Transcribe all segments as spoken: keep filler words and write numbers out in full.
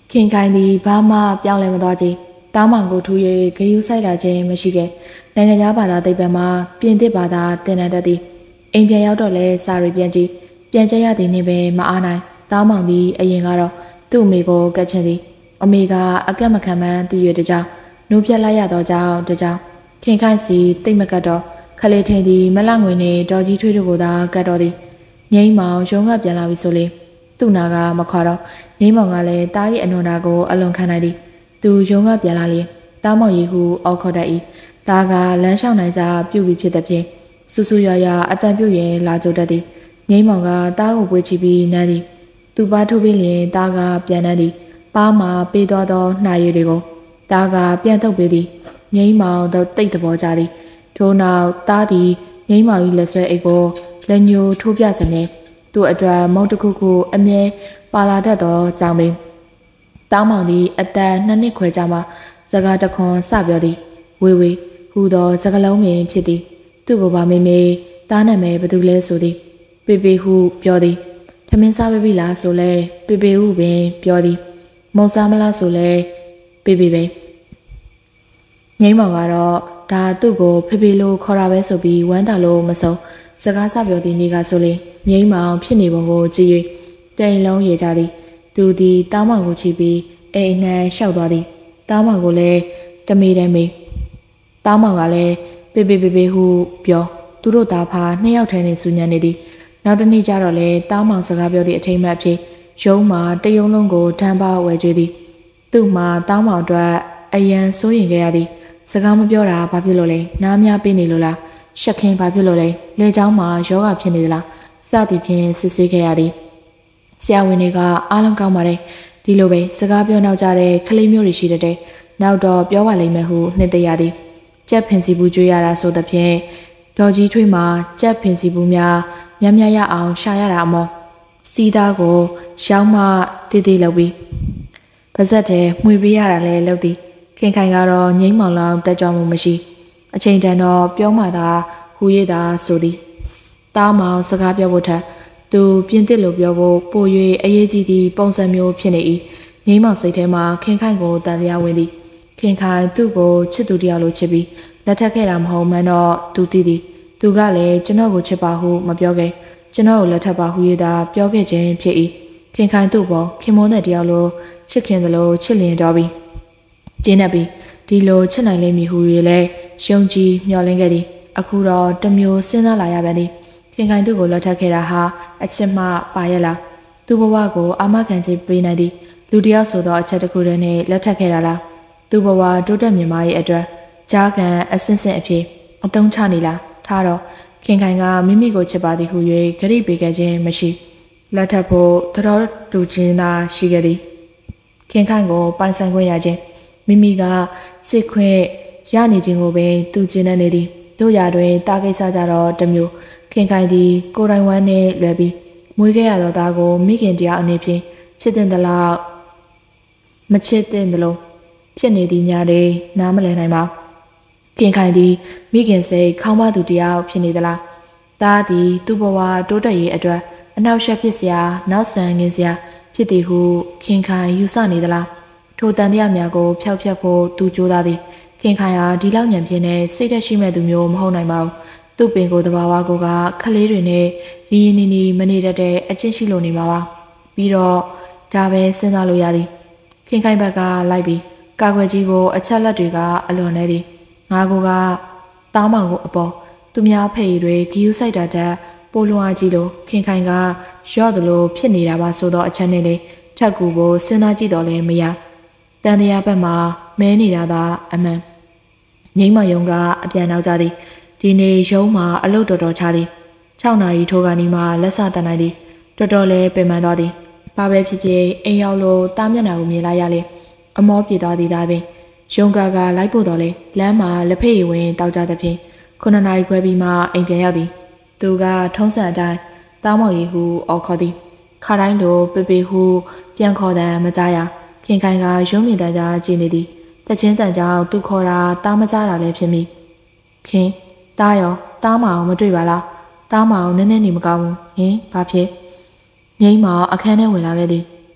ခင်ခိုင်သည်ဘာမှပြောင်းလဲမသွားကြတောင်းမောင်ကိုထူ၍ဂယုဆိုင်လာခြင်းမရှိခဲ့နိုင်ငံသားဘာသာသိပ္ပံမှာပြင်သစ်ဘာသာသင်တန်းတက်သည်အိမ်ပြန်ရောက်တော့လဲစာရီပြန်ကြည့်ပြန်ကျက်ရသည်နှင့်ပဲမအားနိုင်တောင်းမောင်သည်အရင်ကတော့သူ့အမေကိုကတ်ချင်သည်အမေကအကက်မခံမှန်းတည်ရတဲ့ကြောင့်နှိုးပြက်လိုက်ရသောကြောင့်တကြောင်ခင်ခိုင်စီတိတ်မကတ်တော့ခလေးထင်းသည်မလငွေနှင့်ဒေါ်ကြီးထွေးတို့ကိုသာကတ်တော်သည်ငိမ့်မောင်ရုံးကပြန်လာပြီဆိုလေသူ့နာကမခွာတော့ငိမ့်မောင်ကလည်းတား၏အနွန်တာကိုအလွန်ခံနိုင်သည်သူရုံးကပြန်လာလေတားမောင်ရီဟုအောက်ခေါ်တတ်၏တားကလမ်းလျှောက်နိုင်စားပြုတ်ပြီးဖြစ်တဲ့ဖြင့်ဆူဆူရွာရွာအတန်ပြုတ်ရင်လာကြတတ်သည်ငိမ့်မောင်ကတားကိုပွေချပြီးနမ်းသည်သူပါထိုးပြီးလျင်တားကပြန်နမ်းသည်ပါးမှာပေးသွားသောနှာရည်တွေကိုတားကပြန်ထုတ်ပေးသည်ငိမ့်မောင်တော့တိတ်တဘောကြသည်ထို့နောက်တားသည်ငိမ့်မောင်၏လက်ဆွဲအိတ်ကိုလက်ညှိုးထိုးပြစမြဲသူ့အတွက်မုံတစ်ခုခုအမြဲပါလာတတ်သောကြောင့်ပင်တောင်းမောင်သည်အတန်နှစ်နှစ်ခွဲကြာမှစကားတခွန်စပြောသည်ဝေဝေဟူသောစကလုံးပင်ဖြစ်သည်သူ့ကိုပါမေမေတားနာမည်ဘသူလဲဆိုသည်ပေပေဟုပြောသည်ထမင်းစားပြီလားဆိုလဲပေပေဟုပင်ပြောသည်မုံစားမလားဆိုလဲပေပေပဲငိမ့်မောင်ကတော့ဒါသူ့ကိုဖေဖေလို့ခေါ်တာပဲဆိုပြီးဝမ်းသာလို့မဆုံးစကားစပြောသည်နေကဆိုလေငိမ့်မောင်ဖြစ်နေပုံကိုကြည့်၍တိမ်လုံးရေကြသည်သူသည်တောင်းမောင်ကိုချီပြီးအိမ်နှံလျှောက်သွားသည်တောင်းမောင်ကိုလည်းတမေတည်းမေးတောင်းမောင်ကလည်းပေပေပေပေဟုပြောသူတို့သားဖာနှစ်ယောက်ထဲနေစူညံနေသည်နောက်တစ်နေ့ကျတော့လေတောင်းမောင်စကားပြောသည့်အထိမ်းအမှတ်ဖြစ်ရုံးမှာတယုံလုံးကိုထမ်းပါဝဲကြွေးသည်သူ့မှာတောင်းမောင်အတွက်အယံစိုးရင်ခဲ့ရသည်စကားမပြောတာဘာဖြစ်လို့လဲနားများပေးနေလို့လားရှက်ခင်းဘာဖြစ်လို့လဲလေချောင်းမှာယောဂဖြစ်နေသလားစသည်ဖြင့်စစ်ဆေးခဲ့ရသည်ဆရာဝန်တွေကအားလုံးကောင်းပါတယ်ဒီလိုပဲစကားပြောနောက်ကြတဲ့ကလေးမျိုးတွေရှိတဲ့နောက်တော့ပြောပါလိမ့်မယ်ဟုနှစ်သိရသည်ကြက်ဖင်စီဘူးကျွေးရတာဆိုသဖြင့်ဒေါ်ကြီးထွေးမှာကြက်ဖင်စီဘူးများများများရအောင်ရှာရတာအမောစီးသားကိုရောင်းမှတည်တည်လုပ်ပြီးပါဇက်ထဲမှွေပေးရတာလဲလုပ်သည်ခင်ခိုင်ကတော့ငိမ့်မောင်လောင်တက်ကြွမှုမရှိအချိန်တန်တော့ပြောမှသာဟူရတာဆိုသည်တားမောင်စကားပြောဖို့ထက်သူပြင်းတစ်လို့ပြောဖို့ပို၍အရေးကြီးသည့်ပုံစံမျိုးဖြစ်နေ၏ငိမ့်မောင်စိတ်ထဲမှာခင်ခိုင်ကိုတန်တရားဝင်သည်ခင်ခိုင်သူ့ကိုချစ်သူတယောက်လိုချစ်ပြီးလက်ထပ်ခဲ့တာမဟုတ်မှန်းတော့သူသိသည်သူကလည်းကျွန်တော်ကိုချစ်ပါဟုမပြောခဲ့ကျွန်တော်ကိုလက်ထပ်ပါဟုရတာပြောခဲ့ခြင်းဖြစ်၏ခင်ခိုင်သူ့ပေါ်ခင်မိုးတဲ့တယောက်လိုချစ်ခင်သလိုချစ်လျင်တော်ပြီးကျင်းနေပြီးဒီလိုချစ်နိုင်လိမ့်မည်ဟု၍လည်းယုံကြည်မျှော်လင့်ခဲ့သည်အခုတော့တမျိုးစဉ်းစားလာရပြန်သည်ခင်ခိုင်သူ့ကိုလက်ထပ်ခဲ့တာဟာအချစ်မှပါရလားသူ့ဘဝကိုအာမခံခြင်းပေးနိုင်သည်လူတယောက်ဆိုသောအချက်တစ်ခုတည်းနဲ့လက်ထပ်ခဲ့တာလားသူ့ဘဝတိုးတက်မြင့်မားရေးအတွက်ကြားကန်အစင်းစင်းအဖြစ်အတုံးချနေလားထားတော့ခင်ခိုင်ကမိမိကိုချစ်ပါသည်ဟု၍ဂရိပေးခဲ့ခြင်းမရှိလက်ထပ်ဖို့သတော်တူခြင်းသာရှိခဲ့သည်ခင်ခိုင်ကိုပိုင်ဆိုင်ခွင့်ရခြင်းမိမိကချစ်ခွင့်ရနေခြင်းကိုပင်သူကျင့်နေသည်တို့ရာတွင်တာကိစ္စကြတော့တမျိုးခင်ခိုင်သည်ကိုယ်တိုင်ဝမ်းနှင့်လွယ်ပြီးမွေးခဲ့ရသောသားကိုမိခင်တရားအနေဖြင့်ချစ်တဲ့သလားမချစ်တဲ့သလိုဖြစ်နေသည်များတွေနားမလည်နိုင်ပါခင်ခိုင်သည်မိခင်စိတ်ခေါင်းမသူတယောက်ဖြစ်နေသလားသားသည်သူ့ဘဝတိုးတက်ရေးအတွက်အနောက်ရှက်ဖြစ်စရာနောက်ဆန်ငင်းစရာဖြစ်သည်ဟုခင်ခိုင်ယူဆနေသလားထိုတန်တရားများကိုဖျောက်ဖျက်ဖို့သူကြိုးစားသည်ခင်ခိုင်ဟာဒီလောက်ညံပြင်းနဲ့စိတ်သက်ရှိမဲ့သူမျိုးမဟုတ်နိုင်ပါဘူးသူ့ပင်ကိုယ်တဘာဝကိုကခလေးတွေနဲ့ရင်းရင်းနှီးနှီးမနေတတ်တဲ့အချင်းရှိလို့နေမှာပါပြီးတော့ဒါပဲစဉ်းစားလို့ရသည်ခင်ခိုင်ဘက်ကလိုက်ပြီးကာကွယ်ကြီးကိုအချက်လက်တွေကအလွန်နေသည်ငါကိုကတောင်းမောင်ကိုအပေါ်သူများဖေးတွေဂီယူဆိုင်တာတက်ပိုလွန်အားကြီးလို့ခင်ခိုင်ကရော့သလိုဖြစ်နေတာပါဆိုတော့အချက်နဲ့လေထက်ကူဖို့စဉ်းစားကြည့်တော့လည်းမရတန်တရားဘက်မှာမဲနေတာသာအမှန်ငိမ့်မယုံကအပြန်နောက်ကြသည်ဒီနေ့ရုံးမှာအလုပ်တော်တော်ချသည်၆နာရီထိုးကနေမှလက်စတန်နိုင်သည်တော်တော်လေးပင်ပန်းသွားသည်ဘာပဲဖြစ်ဖြစ်အိမ်ရောက်လို့တားမျက်နှာကိုမြင်လိုက်ရလေအမောပြေသွားသည်ဒါပင်ရုံးကကလိုက်ဖို့တော့လေလမ်းမှာလက်ဖေးဝင်တောက်ကြသဖြင့်ခုနှစ်နာရီခွဲပြီးမှအိမ်ပြန်ရောက်သည်သူကထုံးစံအတိုင်းတောင်းမောင်ရီဟုအော်ခေါ်သည်ခါတိုင်းလိုပေပေဟုပြန်ခေါ်တယ်မကြားရခင်ခိုင်ကရုံးမြင်တန်းကြားကြည်နေသည်တချင်းတန်ကြောင့်သူခေါ်တာတားမကြားတာလည်းဖြစ်မိခင်တားရောတားမအောင်မတွေ့ပါလားတားမအောင်နည်းနည်းနေမကောင်းဘူးဟင်ဘာဖြစ်ငိမ့်မောင်အခန်းထဲဝင်လာခဲ့သည်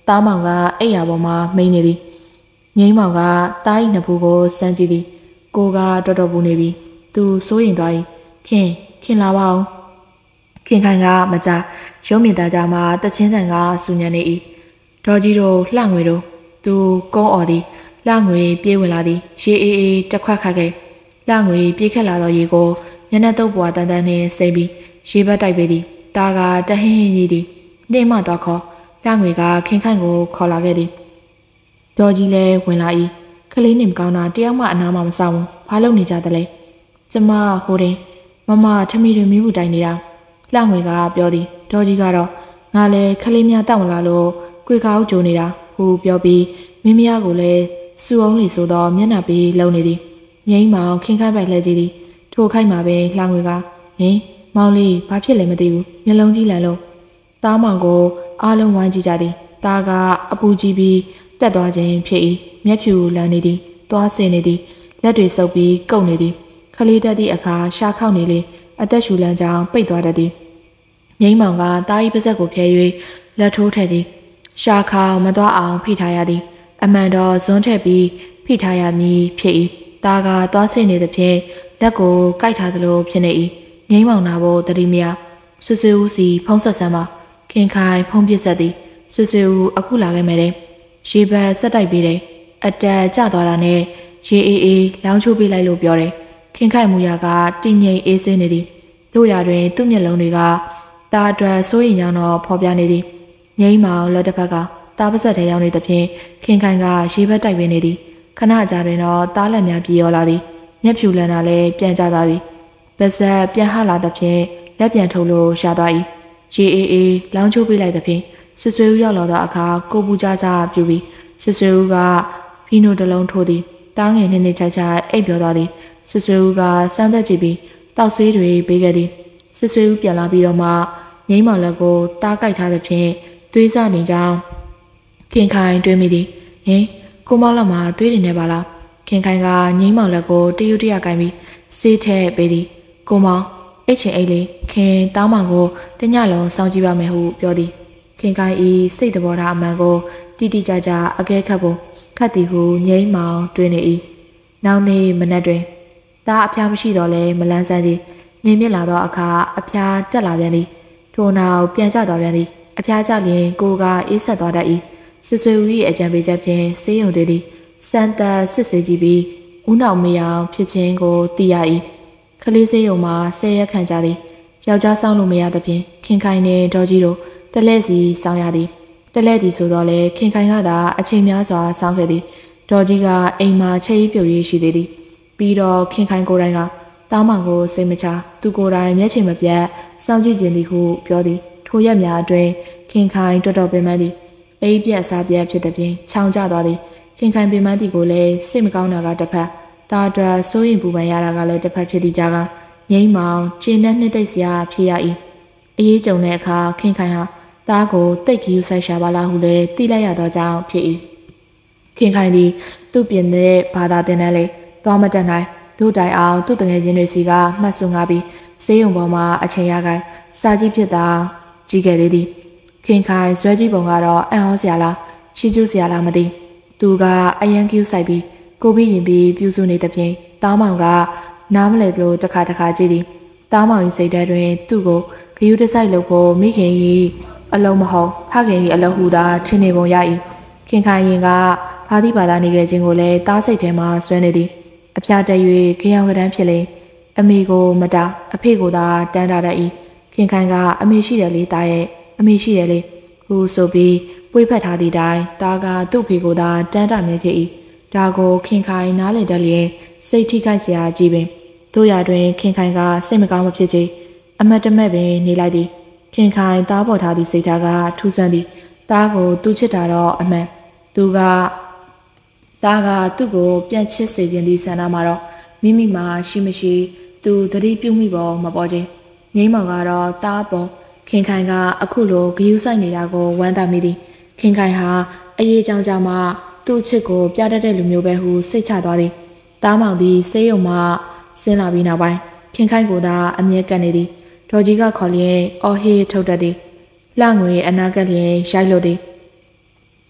တားမောင်ကအိယာပေါ်မှာမိန်နေသည်ငိမ့်မောင်ကတားဤနှစ်ဖူးကိုစမ်းကြည့်သည်ကိုကတော်တော်ပူနေပြီသူစိုးရင်သွား၏ခင်ခင်လာပါအောင်ခင်ခိုင်ကမကြရုံးမြင့်သားကြမှာတချင်းဆန်ကစူညံနေ၏ဒေါ်ကြီးတို့လှငွေတို့သူကုန်းអော်သည်လှငွေပြေးဝင်လာသည်ရေအေးအေးတစ်ခွက်ခတ်ခဲ့လှငွေပြေးခက်လာသောရေကိုမျက်နှာတုပ်ပွားတန်တန်နှင့်စိမ့်ပြီးရေဘက်တိုက်ပေးသည်တာကတဟင်းဟင်းကြီးသည်နှင်းမသွားခေါ်လှငွေကခင်ခိုင်ကိုခေါ်လာခဲ့သည်ဒေါ်ကြီးလည်းဝင်လာ၏ကလေးနေမကောင်းတာတယောက်မှအနားမှမဆောင်ဘူးဘာလုပ်နေကြသလဲကျမဟိုတင်မမထမီတွေမိဘူးတိုင်နေတာလှငွေကပြောသည်ဒေါ်ကြီးကတော့ငါလည်းခလေးများတောက်မလာလို့ကြွေကောက်ကြိုနေတာဟူပြောပြီးမင်းမယားကိုလည်းစူအောင်လီဆိုတော့မျက်နှာပေးလုံနေသည်ငိမ့်မောင်ခင်ခိုင်ပိုက်လှဲကြည့်သည်ထိုခိုက်မှာပဲလှငွေကဟင်မောင်လေးဘာဖြစ်လဲမသိဘူးမျက်လုံးကြီးလန်လို့တားမောင်ကိုအားလုံးဝိုင်းကြည့်ကြသည်တားကအပူကြီးပြီးတက်သွားခြင်းဖြစ်၏မျက်ဖြူလန်နေသည်သွားဆင်နေသည်လက်တွေဆုပ်ပြီးကုတ်နေသည်ခလေးတက်သည့်အခါရှာခောက်နေလေအသက်ရှူလန်းကြောင်ပိတ်သွားတတ်သည်ငိမ့်မောင်ကတားဤပါဇက်ကိုဖျဲ၍လက်ထိုးထည့်သည်ရှာခောက်မသွားအောင်ဖိထားရသည်အမှန်တော့ဇွန်းထည့်ပြီးဖိထားရမည်ဖြစ်၏တားကသွားဆင်နေသဖြင့်လက်ကိုကိုက်ထားသလိုဖြစ်နေ၏ငိမ့်မောင်နာဖို့တတိမယဆွဆွဦးစီဖုံးဆက်ဆမ်းပါခင်ခိုင်ဖုံးပစ်ဆက်သည်ဆွဆွဦးအခုလာခဲ့မယ်တဲ့ရေဘက်ဆက်တိုက်ပေးတယ်အတက်ကျသွားတာနဲ့ရေအေးအေးလောင်းချိုးပေးလိုက်လို့ပြောတယ်ခင်ခိုင်မူရကတည်ငြိမ်အေးဆေးနေသည်တို့ရတွင်သူ့မျက်လုံးတွေကတာအတွက်စိုးရင်ကြောင်တော့ဖော်ပြနေသည်ငိမ့်မောင်လက်တစ်ဖက်ကတာပါဇက်ထဲရောက်နေသဖြင့်ခင်ခိုင်ကရေဘက်တိုက်ပေးနေသည်ခဏကြာတွင်တော့တားလက်များပြေရောလာသည်မျက်ဖြူလန်းတာလည်းပြန်ကျသွားသည်ပါဇက်ပြန်ဟလာသဖြင့်လက်ပြန်ထုတ်လို့ရှာသွား၏ရေအေးအေးလောင်းချိုးပေးလိုက်သဖြင့်ဆွဆွေဦးရောက်လာသောအခါကိုပူကြကြပြူပြီးဆွဆွေဦးကဖီနိုတလုံးထိုးသည်တားငယ်နှင်းနှင်းချိုက်ချိုက်အိပ်ပြောသွားသည်ဆွဆွေဦးကစမ်းသက်ကြည့်ပြီးတောက်ဆေးတွေပေးခဲ့သည်ဆွဆွေဦးပြန်လာပြီးတော့မှငိမ့်မောင်လက်ကိုတားကြိုက်ထားသဖြင့်သွေးစနေကြောင်းခင်ခိုင်တွေးမိသည်ဟင်ကိုမောင်လက်မှာသွေးတွေနေပါလားခင်ခိုင်ကငိမ့်မောင်လက်ကိုတရုတ်တရကိုင်းပြီးဆေးထည့်ပေးသည်ကိုမောင်အိတ်ချင်အိတ်လေးခင်တောင်းမောင်ကိုတညလုံးစောင့်ကြည့်ပါမယ်ဟုပြောသည်ခင်ခိုင်ဤစိတ်သဘောထားအမှန်ကိုတိတိကျကျအကဲခတ်ဖို့ခတ်သည်ဟုငိမ့်မောင်တွေးနေ၏နောက်နေ့မနက်တွင်သားအဖျားမရှိတော့လဲမလန်းဆန်းကြီးနေမြင့်လာသောအခါအဖျားတက်လာပြန်သည်ထို့နောက်ပြန်ကျသွားပြန်သည်အဖျားကျလျင်ကိုကအေးဆက်သွားတတ်၏ဆွဆွေဦး၏အကြံပေးချက်ဖြင့်ဆေးရုံတည်သည်စံသက်စစ်ဆေးကြည့်ပြီးဦးနောက်မေအောင်ဖြစ်ခြင်းကိုသိရ၏ခလေးဆေးရုံမှာဆဲရက်ခံကြသည်ယောက်ျားဆောင်လို့မရသဖြင့်ခင်ခိုင်နှင့်ဒေါ်ကြီးတို့တလဲစီဆောင်ရသည်တလဲသည်ဆိုတော့လေခင်ခိုင်ကသာအချိန်များစွာစောင့်ခဲ့သည်ဒေါ်ကြီးကအိမ်မှာချက်ရီးပြုတ်ရေးရှိသေးသည်ပြီးတော့ခင်ခိုင်ကိုယ်တိုင်ကတားမောင်ကိုစိတ်မချသူကိုယ်တိုင်မျက်ခြေမပြတ်စောင့်ကြည့်ခြင်းသည်ဟုပြောသည်ထိုရက်များအတွင်းခင်ခိုင်တော်တော်ပင်ပန်းသည်အိပ်ပြက်စားပြက်ဖြစ်သည်ဖြင့်ချောင်ကျသွားသည်ခင်ခိုင်ပင်ပန်းသည်ကိုလည်းစိတ်မကောင်းတာကတစ်ဖက်တားအတွက်စိုးရင်ပူပန်ရတာကလည်းတစ်ဖက်ဖြစ်သည်ကြကငိမ့်မောင်ခြေနဲ့နှစ်သိပ်စရာဖြစ်ရ၏အေးကြုံတဲ့အခါခင်ခိုင်ဟာတားကိုတိတ်ကြီးယူဆိုင်ရှာပါလားဟုလည်းသိလိုက်ရသောကြောင့်ဖြစ်၏ခင်ခိုင်သည်သူ့ပြင်တဲ့ဘာသာတင်တန်းလေးသွားမတက်နိုင်တို့တိုင်အောင်သူ့တငယ်ချင်းတွေစီကမှတ်စုံငါပြီးဆေးရုံပေါ်မှာအချိန်ရခိုင်စာကြီးဖြစ်တာကြီးခဲ့သေးသည်ခင်ခိုင်ဇွဲကြီးပုံကတော့အံ့ဩစရာလားချီးကျူးစရာလားမသိသူကအယံကျူးဆိုင်ပြီးကိုပြီးရင်ပြီးပြူစုနေသဖြင့်တားမောင်ကနားမလဲလို့တစ်ခါတစ်ခါကြည့်သည်တားမောင်၏စိတ်ထဲတွင်သူ့ကိုဂယုတစိုက်လုပ်ဖို့မိခင်၏အလုံးမဟုတ်ဖခင်၏အလုံးဟူသာထင်နေပုံရ၏ခင်ခိုင်ရင်ကဘာတိဘာသာနေခဲ့ခြင်းကိုလည်းတားစိတ်ထဲမှဆွဲနေသည်အဖျားတက်၍ခရောင်ကတန်းဖြစ်လေအမေကိုမတာအဖေကိုသာတန်းတာတတ်၏ခင်ခိုင်ကအမေရှိတယ်လေတားရဲ့အမေရှိတယ်လေဟူဆိုပြီးပွေးဖက်ထားသည့်တိုင်တားကသူ့ဖေကိုသာတန်းတာမြဲဖြစ်၏ဒါကိုခင်ခိုင်နားလေတတ်လျင်စိတ်ထိခိုက်စရာကြီးပင်တို့ရတွင်ခင်ခိုင်ကစိတ်မကောင်းမဖြစ်ချေအမတ်တမဲ့ပင်နေလိုက်သည်ခင်ခိုင်တားပေါ်ထားသည့်စိတ်ထားကထူးဆန်းသည်တားကိုသူ့ချစ်တာတော့အမှန်သူကတားကသူ့ကိုပြန်ချစ်စေခြင်းဒီဆန္ဒမှာတော့မိမိမှာရှိမရှိသူတတိပြုမိပေါ်မပေါ်ခြင်းငိမ့်မောင်ကတော့တားပေါ်ခင်ခိုင်ကအခုလိုဂယုဆိုင်နေတာကိုဝမ်းသာမိသည်ခင်ခိုင်ဟာအေးအေးကြောင်ကြောင်မှသူ့ချစ်ကိုပြတတ်တဲ့လူမျိုးပဲဟုစိတ်ချသွားသည်တားမောင်သည်ဆေးရုံမှဆင်းလာပြီးနောက်ပိုင်းခင်ခိုင်ကိုသာအမြဲကပ်နေသည်ဒေါ်ကြီးကခေါ်လျင်အော်ဟေးထုတ်တတ်သည်လှငွေအနာကလျင်ရိုက်လို့သည်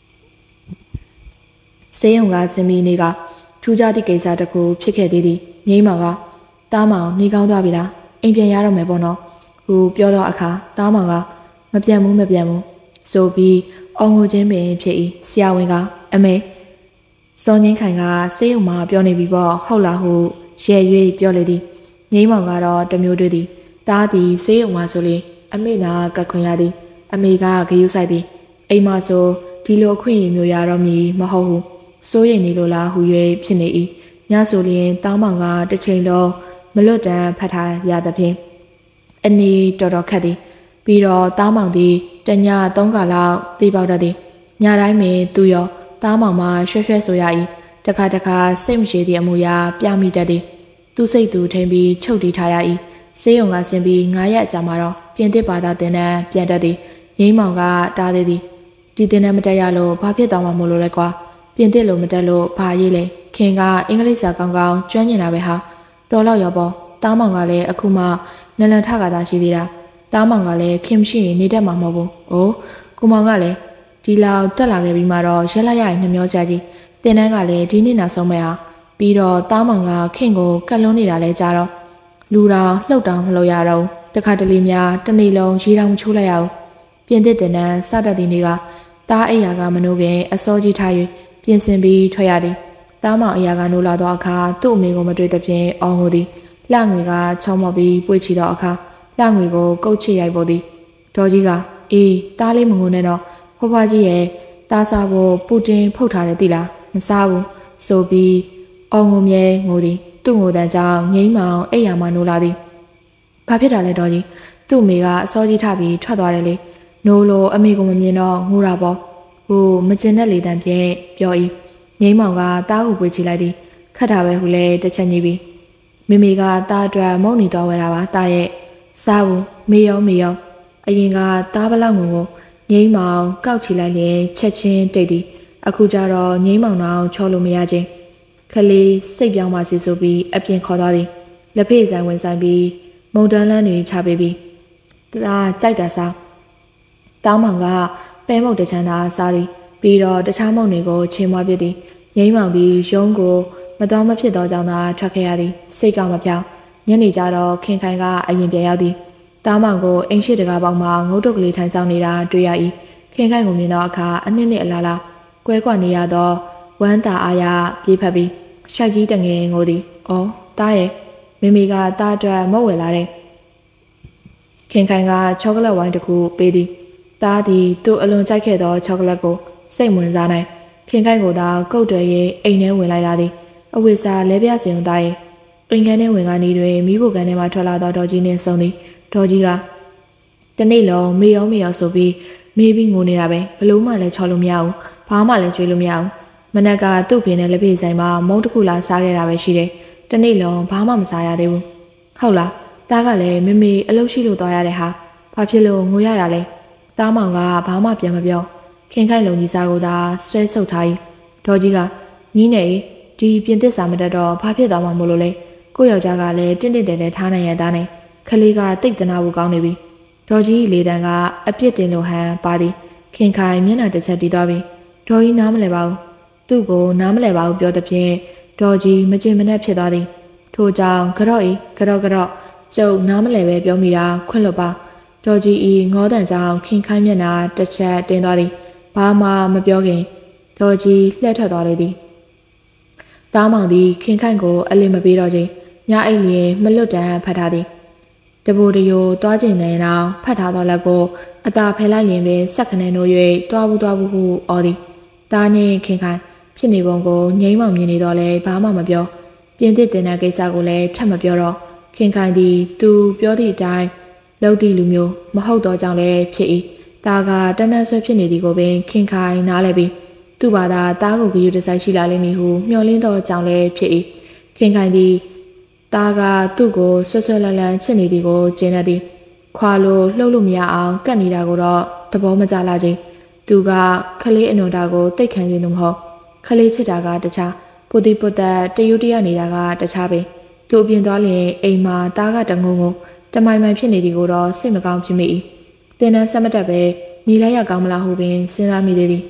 ဆေးရုံကဆင်းပြီးနေကထူးခြားသည့်ကိစ္စတစ်ခုဖြစ်ခဲ့သေးသည်ငိမ့်မောင်ကတားမောင်နေကောင်းသွားပြီလားအိမ်ပြန်ရတော့မယ်ပေါ့နော်ဟူပြောတော့အခါတားမောင်ကမပြန်ဘူးမပြန်ဘူးဆိုပြီးအော်ငိုချင်းပင်ဖြစ်၏ဆရာဝန်ကအမေစောငင်းခိုင်ကဆေးရုံမှာပြောနေပြီပေါ့ဟုတ်လားဟုရဲ၍ပြောလေသည်ငိမ့်မောင်ကတော့တမျိုးတွေ့သည်တားသည်ဆေးရုံမှာဆိုလေအမေနာကခွင်ရသည်အမေကဂရုစိုက်သည်အိမ်မှာဆိုဒီလိုအခွင့်အရေးမျိုးရတော့မည်မဟုတ်ဘူးစိုးရိမ်နေလို့လားဟူ၍ဖြစ်နေ၏ညဆိုလျင်တားမောင်ကတစ်ချိန်လုံးမလွတ်တမ်းဖတ်ထားရသဖြင့်အနေတော်တော်ခက်သည်ပြီးတော့တားမောင်သည်တညသုံးခါလောက်သိပေါက်တတ်သည်ညတိုင်းပင်သူရောတားမောင်မှရွှဲရွှဲဆိုရ၏တခါတခါစိတ်မရှိသည့်အမှုရာပြမိတတ်သည်သူစိတ်သူထိန်ပြီးချုပ်တီးထားရ၏ဆေးရုံကဆင်းပြီးငါးရက်အကြာမှာတော့ပြင်သစ်ဘာသာသင်တန်းပြန်တတ်သည်ငိမ့်မောင်ကတားသေးသည်ဒီသင်တန်းမတက်ရလို့ဘာဖြစ်သွားမှာမို့လို့လဲကွာပြင်သစ်လိုမတက်လို့ဘာရေးလဲခင်ကအင်္ဂလိပ်စာကောင်းကောင်းကျွမ်းကျင်တာပဲဟာတော်တော့ရောပေါ့တားမောင်ကလည်းအခုမှနလန်ထကသာရှိသေးတာတားမောင်ကလည်းခင်မရှိရင်နေတတ်မှာမဟုတ်ဘူး။အိုးကိုမောင်ကလည်းဒီလောက်တက်လာခဲ့ပြီးမှတော့ရက်လိုက်ရရင်နှမျောချကြီးတင်တန်းကလည်းဒီနေ့နောက်ဆုံးပဲဟာပြီးတော့တားမောင်ကခင်ကိုကတ်လုံးနေတာလဲကြတော့လူတော်လှုပ်တောင်မလို့ရတော့တခါတလေများတနေ့လုံးရေတောင်ချိုးလိုက်ရအောင်ပြင်သစ်တင်တန်းစတတ်တဲ့နေ့ကတားအိယာကမနိုးခင်အစောကြီးထား၍ပြင်ဆင်ပြီးထွက်ရသည်တားမောင်အိယာကနိုးလာသောအခါသူ့အမေကိုမတွေ့သဖြင့်အော်ငိုသည်လှငွေကချောမော်ပြီးပွေချီသောအခါလှငွေကိုကုတ်ချစ်ရိုက်ပေါ်သည်ဒေါ်ကြီးကအေးတားလေးမငုံနဲ့တော့ဖွားဖွားကြီးရဲ့တားစားဖို့ပူတင်ဖုတ်ထားတယ်သိလားမစားဘူးဆိုပြီးအော်ငုံမြဲငိုသည်သူ့ငိုတန်းကြောင့်ငိမ့်မောင်အိယာမှနိုးလာသည်ဘာဖြစ်တာလဲဒေါ်ကြီးသူ့အမေကအစောကြီးထပြီးထွက်သွားတယ်လေနိုးလို့အမေကိုမမြင်တော့ငိုတာပေါ့ဟိုမကျင်တဲ့လေတံဖြင့်ပြော၏ငိမ့်မောင်ကတားကိုပွေချလိုက်သည်ခတ်တာပဲဟုလဲတစ်ချက်ညည်းပြီးမိမိကတားအတွက်မုံနေတော်ဝဲတာပါတားရဲ့စားဘူးမေရောမေရောအရင်ကတားဘလောက်ငုံကိုငိမ့်မောင်ကောက်ချလိုက်ရင်ချက်ချင်းတိတ်သည်အခုကျတော့ငိမ့်မောင်တော့ချောလို့မရချင်းခလေးစိတ်ပြောင်းပါစီဆိုပြီးအပြင်ခေါ်သွားသည်လက်ဖေးဆိုင်ဝင်ဆိုင်ပြီးမုံတန်းလန်းတွေချပေးပြီးတားကြိုက်တာစားတောင်းမောင်ကပဲမုတ်တချမ်းသာစားသည်ပြီးတော့တခြားမုံတွေကိုချိန်မွားပြသည်ငိမ့်မောင်ပြီးရုံးကိုမတော်မဖြစ်သောကြောင့်သာထွက်ခဲ့ရသည်စိတ်ကောင်းမပြောင်းညနေကျတော့ခင်ခိုင်ကအရင်ပြန်ရောက်သည်တားမောင်ကိုအိမ်ရှိတကားပေါက်မှာငုတ်တုတ်ကလေးထိုင်ဆောင်နေတာတွေ့ရ၏ခင်ခိုင်ကိုမြင်သောအခါအနှစ်နှစ်အလားလားကွဲကွက်နေရသောဝမ်းသာအားရပြေးဖက်ပြီးရှိုက်ကြီးတငယ်ငိုသည်အော်တားရဲ့မိမိကတားအတွက်မုတ်ဝယ်လာတဲ့ခင်ခိုင်ကချောကလက်ဝိုင်းတစ်ခုပေးသည်တားသည်သူ့အလွန်ကြိုက်ခဲ့သောချောကလက်ကိုစိတ်ဝင်စားနိုင်ခင်ခိုင်ကိုသာကုတ်တွယ်၍အိမ်ထဲဝင်လိုက်လာသည်အဝိစာလဲပြစင်ုံသား၏အိမ်ခန်းထဲဝင်ကနေတွင်မိဖို့ကန်ထဲမှထွက်လာသောဒေါ်ကြီးနှင့်ဆုံသည်ဒေါ်ကြီးကတနေ့လုံးမေရောမေရောဆိုပြီးမေးပြီးငိုနေတာပဲဘလို့မှလည်းချောလို့မရဘူးဘာမှလည်းကြွေးလို့မရဘူးမနက်ကသူ့ဖေနဲ့လက်ဖေးဆိုင်မှာမုံတစ်ခုလာစားခဲ့တာပဲရှိတယ်တနေ့လုံးဘာမှမစားရသေးဘူးဟုတ်လားတားကလည်းမေမေအလုပ်ရှိလို့သွားရတဲ့ဟာဘာဖြစ်လို့ငိုရတာလဲတားမောင်ကဘာမှပြန်မပြောခင်ခိုင်လုံကြီးစားကိုသာဆွဲဆုပ်ထား၏ဒေါ်ကြီးကညီးနေဒီပြင်သစ်စာမတက်တော့ဘာဖြစ်သွားမှာမို့လို့လဲကိုယောက်ျားကလည်းတင့်တင့်တယ်တယ်ထားနိုင်ရသားနဲ့ခလေးကတိတ်တနာဖို့ကောင်းနေပြီဒေါ်ကြီးလေတန်းကအပြစ်တင်လို့ဟန်ပါသည်ခင်ခိုင်မျက်နှာတစ်ချက်တီးသွားပြီဒေါ်ကြီးနားမလဲပါဘူးသူ့ကိုနားမလဲပါဘူးပြောသဖြင့်ဒေါ်ကြီးမကျင်မနှက်ဖြစ်သွားသည်ထို့ကြောင့်ကြော့ဤကြော့ကြော့ကျုပ်နားမလဲပဲပြောမိတာခွင့်လွတ်ပါဒေါ်ကြီးဤငေါတန်ကြောင့်ခင်ခိုင်မျက်နှာတစ်ချက်တင်းသွားသည်ဘာမှမပြောခင်ဒေါ်ကြီးလှည့်ထွက်သွားလေသည်တားမောင်သည်ခင်ခိုင်ကိုအလင်းမပေးတော့ချင်းညအိတ်လျင်မလွတ်တမ်းဖတ်ထားသည်တဘိုတရိုသွားကျင်နေတော့ဖတ်ထားသောလက်ကိုအသာဖယ်လိုက်ရင်ပင်ဆက်ခနဲနိုး၍တွားဘူးတွားဘူးဟုအော်သည်တားနှင့်ခင်ခိုင်ဖြစ်နေပုံကိုငိမ့်မောင်မြင်နေတော့လဲဘာမှမပြောပြင်သစ်တင်တဲ့ကိစ္စကိုလည်းထပ်မပြောတော့ခင်ခိုင်သည်သူပြောသည့်အတိုင်းလှုပ်သည့်လူမျိုးမဟုတ်တော့ကြောင့်လည်းဖြစ်၏တားကတန်းတန်းဆွဲဖြစ်နေသည်ကိုပင်ခင်ခိုင်နားလဲပြီးသူ့ဘာသာတားကိုဂရုတစိုက်ရှိလာလိမ့်မည်ဟုမျှော်လင့်သောကြောင့်လည်းဖြစ်၏ခင်ခိုင်သည်တားကသူ့ကိုဆွဆွလန်းလန်းချစ်နေသည်ကိုကျင်းနေသည်ခွာလို့လှုပ်လို့မရအောင်ကတ်နေတာကိုတော့သဘောမကျလာခြင်းသူကခလေးအနွန်တာကိုတိတ်ခံခြင်းလို့မဟုတ်ခလေးချစ်တာကတခြားပုတိပုတ္တတယူတရနေတာကတခြားပဲသူအပြင်သွားလျင်အိမ်မှာတားကတငုံငုံတမိုင်မိုင်ဖြစ်နေသည်ကိုတော့စိတ်မကောင်းဖြစ်မိ၏တင်တန်းဆက်မတက်ပဲနေလိုက်ရကောင်းမလားဟုပင်စဉ်းစားမိသေးသည်ဒ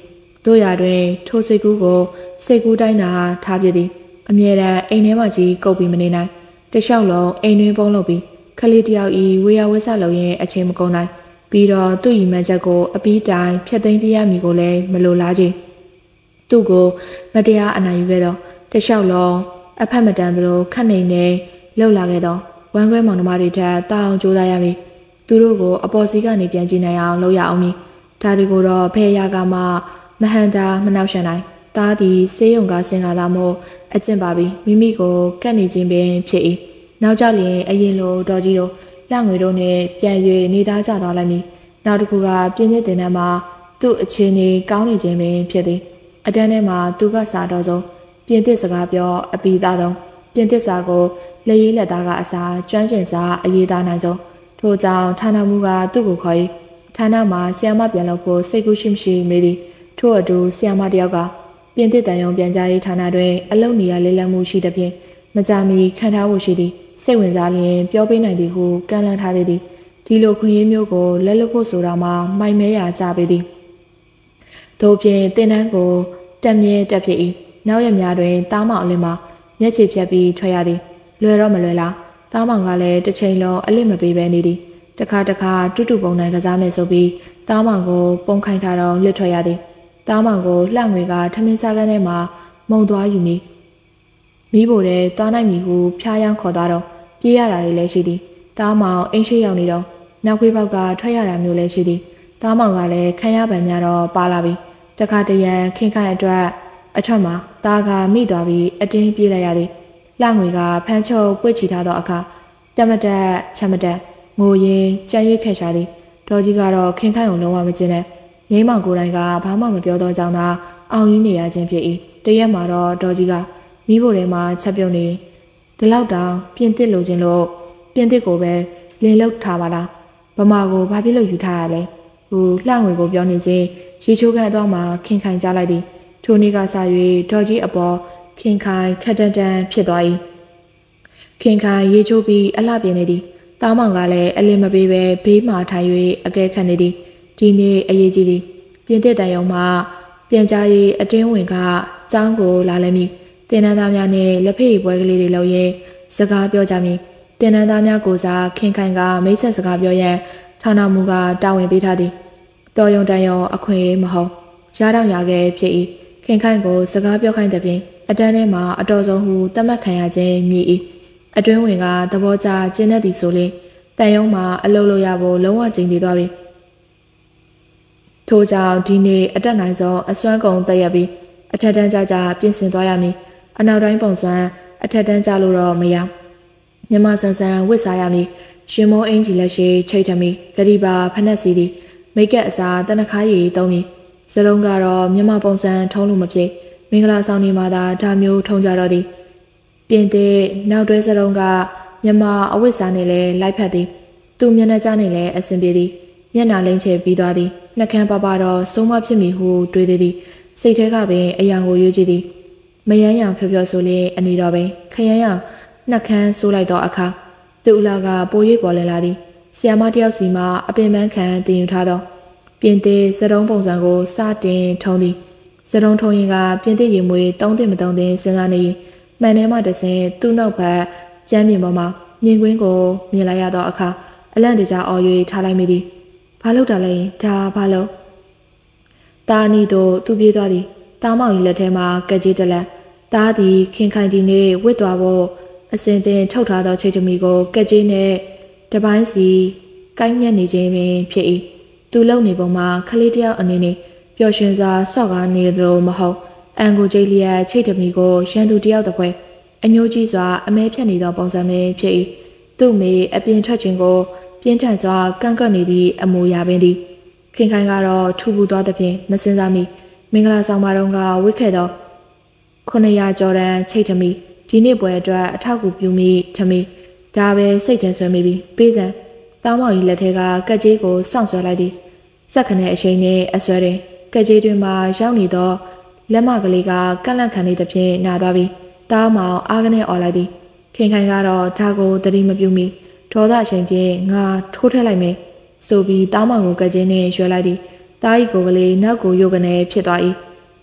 တို့ရတွင်ထိုစိတ်ကူးကိုစိတ်ကူးတိုင်းသာထားပြသည်အမြဲတမ်းအိမ်ထဲမှာကြီးကုတ်ပြီးမနေနိုင်တလျှောက်လုံးအိမ်တွင်ပုံလုပ်ပြီးခလေးတယောက်ဤဝေယဝဆလုပ်ရင်အချိန်မကုန်နိုင်ပြီးတော့သူ့ဤမှန်ချက်ကိုအပီးတိုင်ဖျက်သိမ်းပြရမည်ကိုလည်းမလိုလားခြင်းသူ့ကိုမတရားအနိုင်ယူခဲ့သောတလျှောက်လုံးအဖက်မတန်သလိုခတ်နေနေလှုပ်လာခဲ့သောဝမ်းခွဲမောင်နှမတွေထက်တာအောင်ကြိုးစားရမည်သူတို့ကိုအပေါ်စီးကနေပြန်ကြည့်နိုင်အောင်လုပ်ရအောင်မည်ဒါတွေကိုတော့ဖဲရကမှမဟန်တာမနှောက်ယှက်နိုင်တားသည်ဆေးရုံကဆင်လာတာမို့အကျင့်ပါပြီးမိမိကိုကတ်နေခြင်းပင်ဖြစ်၏နောက်ကြလျင်အရင်လိုတော်ကြီးတို့လှငွေတို့နဲ့ပြန်၍နေသားကြသွားလိုက်မည်နောက်တစ်ခုကပြင်းပြတဲ့တန်းမှာသူ့အခြေအနေကောင်းနေခြင်းပင်ဖြစ်သည်အတန်းထဲမှာသူကစားတော်ဆုံးပြင်းတဲ့စကားပြောအပီသားဆုံးပြင်းတဲ့စာကိုလက်ရည်လက်သားကအစားကျွမ်းကျင်စာအရေးသားနိုင်ဆုံးထို့ကြောင့်ဌာနမှုကသူ့ကိုခေါ်၏ဌာနမှာဆီယမပြန်လို့ဖို့စိတ်ကူးရှိမရှိမေးသည်ထို့အတူဆီယမတယောက်ကပြင်းတဲ့တန်ယုံပြန်ကြားရေးဌာနတွင်အလုံနေရလေးလက်မှုရှိသဖြင့်မကြမီခံထားဖို့ရှိသည်စိတ်ဝင်စားလျင်ပြောပေးနိုင်သည်ဟုကန့်လန့်ထားသည်ဒီလိုခွင့်ရမျိုးကိုလက်လွတ်ဖို့ဆိုတာမှာမိုက်မဲရာကြပေသည်တို့ဖြင့်တင်တန်းကိုတက်မြဲတက်ဖြစ်၏နောက်ရက်များတွင်တားမောင်အလင်းမှာမျက်ခြေဖြတ်ပြီးထွက်ရသည်လွယ်တော့မလွယ်လားတားမောင်ကလည်းတစ်ချိန်လုံးအလစ်မပေးဘဲနေသည်တခါတခါတူတူပုံနိုင်ကစားမယ်ဆိုပြီးတားမောင်ကိုပုံခိုင်းထားတော့လစ်ထွက်ရသည်တားမောင်ကိုလှငွေကထမင်းစားကန်းထဲမှာမုံသွားယူမည်မိဖို့တဲ့သွားနိုင်မည်ဟုဖျားယောင်းခေါ်သွားတော့ပြေးရတာတွေလည်းရှိသည်တားမောင်အိမ်ရှိရောက်နေတော့နောက်ခွေးပေါက်ကထွက်ရတာမျိုးလည်းရှိသည်တားမောင်ကလည်းခံရပံများတော့ပါလာပြီတခါတရံခင်ခိုင်အတွက်အထက်မှာတားကမိသွားပြီးအတင်းပြေးလိုက်ရသည်လှငွေကဖမ်းချုပ်ပွေ့ချီထားသောအခါတမတက်ချက်မတက်ငိုရင်ကြံ့ရိပ်ခက်ရှာသည်ဒေါ်ကြီးကတော့ခင်ခိုင်ကိုလုံးဝမကျင်နဲ့ငိမ့်မောင်ကိုယ်တိုင်ကဘာမှမပြောတော့ကြောင်းသာအောင်ရင်းနေရခြင်းဖြစ်၏တရက်မှာတော့ဒေါ်ကြီးကမိဖို့ထဲမှာချက်ပြုတ်နေဒီလောက်တောင်ပြင်သစ်လိုချင်လို့ပြင်သစ်ကိုပဲလင်းလောက်ထားပါလားဗမာကိုဘာဖြစ်လို့ယူထားရလဲဟိုလှငွေကိုပြောနေစဉ်ရေချိုးခန့်တော့မှခင်ခိုင်ကြားလိုက်သည်ထိုနေ့ကစ၍ဒေါ်ကြီးအပေါ်ခင်ခိုင်ခက်တန်တန်ဖြစ်သွား၏ခင်ခိုင်ရေချိုးပြီးအလှပြင်းနေသည်တားမောင်ကလည်းအလင်းမပေးပဲဘေးမှထိုင်၍အကဲခတ်နေသည်ဒီနေ့အရေးကြီးသည်ပြင်သစ်တန်ယုံမှပြန်ကြားရေးအတွင်းဝင်ကကျောင်းကိုလာလဲမည်တင်နန်းသားများနဲ့လက်ဖေးပွဲကလေးတွေလုပ်ရင်စကားပြောကြမည်တင်နန်းသားများကိုစားခင်ခိုင်ကမိတ်ဆက်စကားပြောရန်ဌာနမှုကတာဝန်ပေးထားသည်တော်ယုံတန်ယုံအခွင့်မဟုတ်ရတော့ရခဲ့ဖြစ်၏ခင်ခိုင်ကိုစကားပြောခိုင်းတဲ့ပြင်အတန်းထဲမှာအတော်ဆုံးဟုတတ်မှတ်ခံရခြင်းမြည်၏အတွင်းဝင်ကသဘောကျကျင်းနေသည်ဆိုလေတန်ယုံမှာအလုပ်လုပ်ရဖို့လုံးဝကျင်းတည်သွားပြီထို့ကြောင့်ဒီနေ့အတက်နိုင်ဆုံးအစွမ်းကုန်တက်ရပြီးအထက်တန်းကြကြပြင်ဆင်သွားရမည်အနောက်တိုင်းပုံစံအထက်တန်းကြလို့တော့မရမြမဆန်ဆန်ဝစ်စားရမည်ရှင်မိုးအင်ကြီးလက်ရှိချိတ်ထမီဂရီပါဖက်နှက်စီသည်မိတ်ကက်အစားတနခါးရည်သုံးမည်စလုံးကတော့မြမပုံစံထုံးလို့မဖြစ်မင်္ဂလာဆောင်နေမှာသာဒါမျိုးထုံကြတော့သည်ပြင်တဲ့နောက်တွဲစလုံးကမြမအဝစ်စားနဲ့လဲလိုက်ဖက်သည်သူမျက်နှာကြားနဲ့လဲအဆင်ပြေသည်မျက်နှာလိမ့်ချပြီးသွားသည်နှကန်းပပတော့စိုးမဖြစ်မိဟုတွေးသည်စိတ်ထဲကပင်အယံကိုရွေးကြည့်သည်မယမ်းရံဖြောဖြောဆိုလေအနီတော့ပင်ခရမ်းရံနှကန်းဆိုးလိုက်တော့အခါသူ့အလာကပိုရိပ်ပေါ်လည်လာသည်ဆီယာမတယောက်စီမှအပင်ပန်းခံတင်ယူထားသောပြင်သစ်စတုံးပုံစံကိုစတင်ထုံးသည်စတုံးထုံးရင်ကပြင်သစ်ရေမွေးသုံးတင်မသုံးတင်စဉ်းစားနေမှန်ထဲမှတဆင်သူ့နောက်ဘက်ကျမ်းမြေပေါ်မှာမြင်ကွင်းကိုမြင်လိုက်ရသောအခါအလန့်တကြားအော်၍ထားလိုက်မိသည်ဘာလို့တာလဲဒါဘာလို့တာနီတို့သူပြေးသွားသည်တားမောင်ကြီးလက်ထဲမှာကက်ကြီးတလက်တားသည်ခင်ခိုင်ဒီနေ့ဝစ်သွားဖို့အစင်တင်ထုတ်ထားသောချိတ်သမီးကိုကက်ကြီးနဲ့တပိုင်းစီကိုင်းညက်နေခြင်းပင်ဖြစ်၏သူလုံနေပုံမှာခလေးတယောက်အနေနဲ့ပျော်ရွှင်စွာဆော့ကားနေသလိုမဟုတ်အန်ကိုကျိလျက်ချိတ်သမီးကိုရန်သူတယောက်တစ်ဖွဲအညိုးကြီးစွာအမဲဖြတ်နေသောပုံစံပင်ဖြစ်၏သူ့မိအပြင်ထွက်ခြင်းကိုပြင်းထန်စွာကန့်ကွက်နေသည့်အမူအရာပင်သည်ခင်ခိုင်ကတော့ထူပူသွားသည်ဖြင့်မစင်စားမိမင်္ဂလာဆောင်မတော်ကဝစ်ခဲ့သောခုနှစ်ရာကျော်တန်းချိတ်သမီးဒီနေ့ပွဲအတွက်အထောက်အကူပြုမိသမီးဒါပဲစိတ်ထဲဆွဲမိပြီးပေးစံတောင်းမောင်ကြီးလက်ထဲကကက်ကြီးကိုစောင့်ဆွဲလိုက်သည်စက်ခနဲ့အချိန်နဲ့အဆွဲတွင်ကက်ကြီးတွင်မှရောက်နေသောလက်မကလေးကကန့်လန့်ခံနေသည်ဖြင့်နာသွားပြီးတောင်းမောင်အားကနေអော်လိုက်သည်ခင်ခိုင်ကတော့ဒါကိုတတိမပြုမိဒေါသအချိန်ဖြင့်ငါထိုးထက်လိုက်မယ်ဆိုပြီးတောင်းမောင်ကိုကက်ကြီးနဲ့ရွှဲလိုက်သည်တားဤကိုကလေးနောက်ကိုယုတ်ကနေဖြစ်သွား၏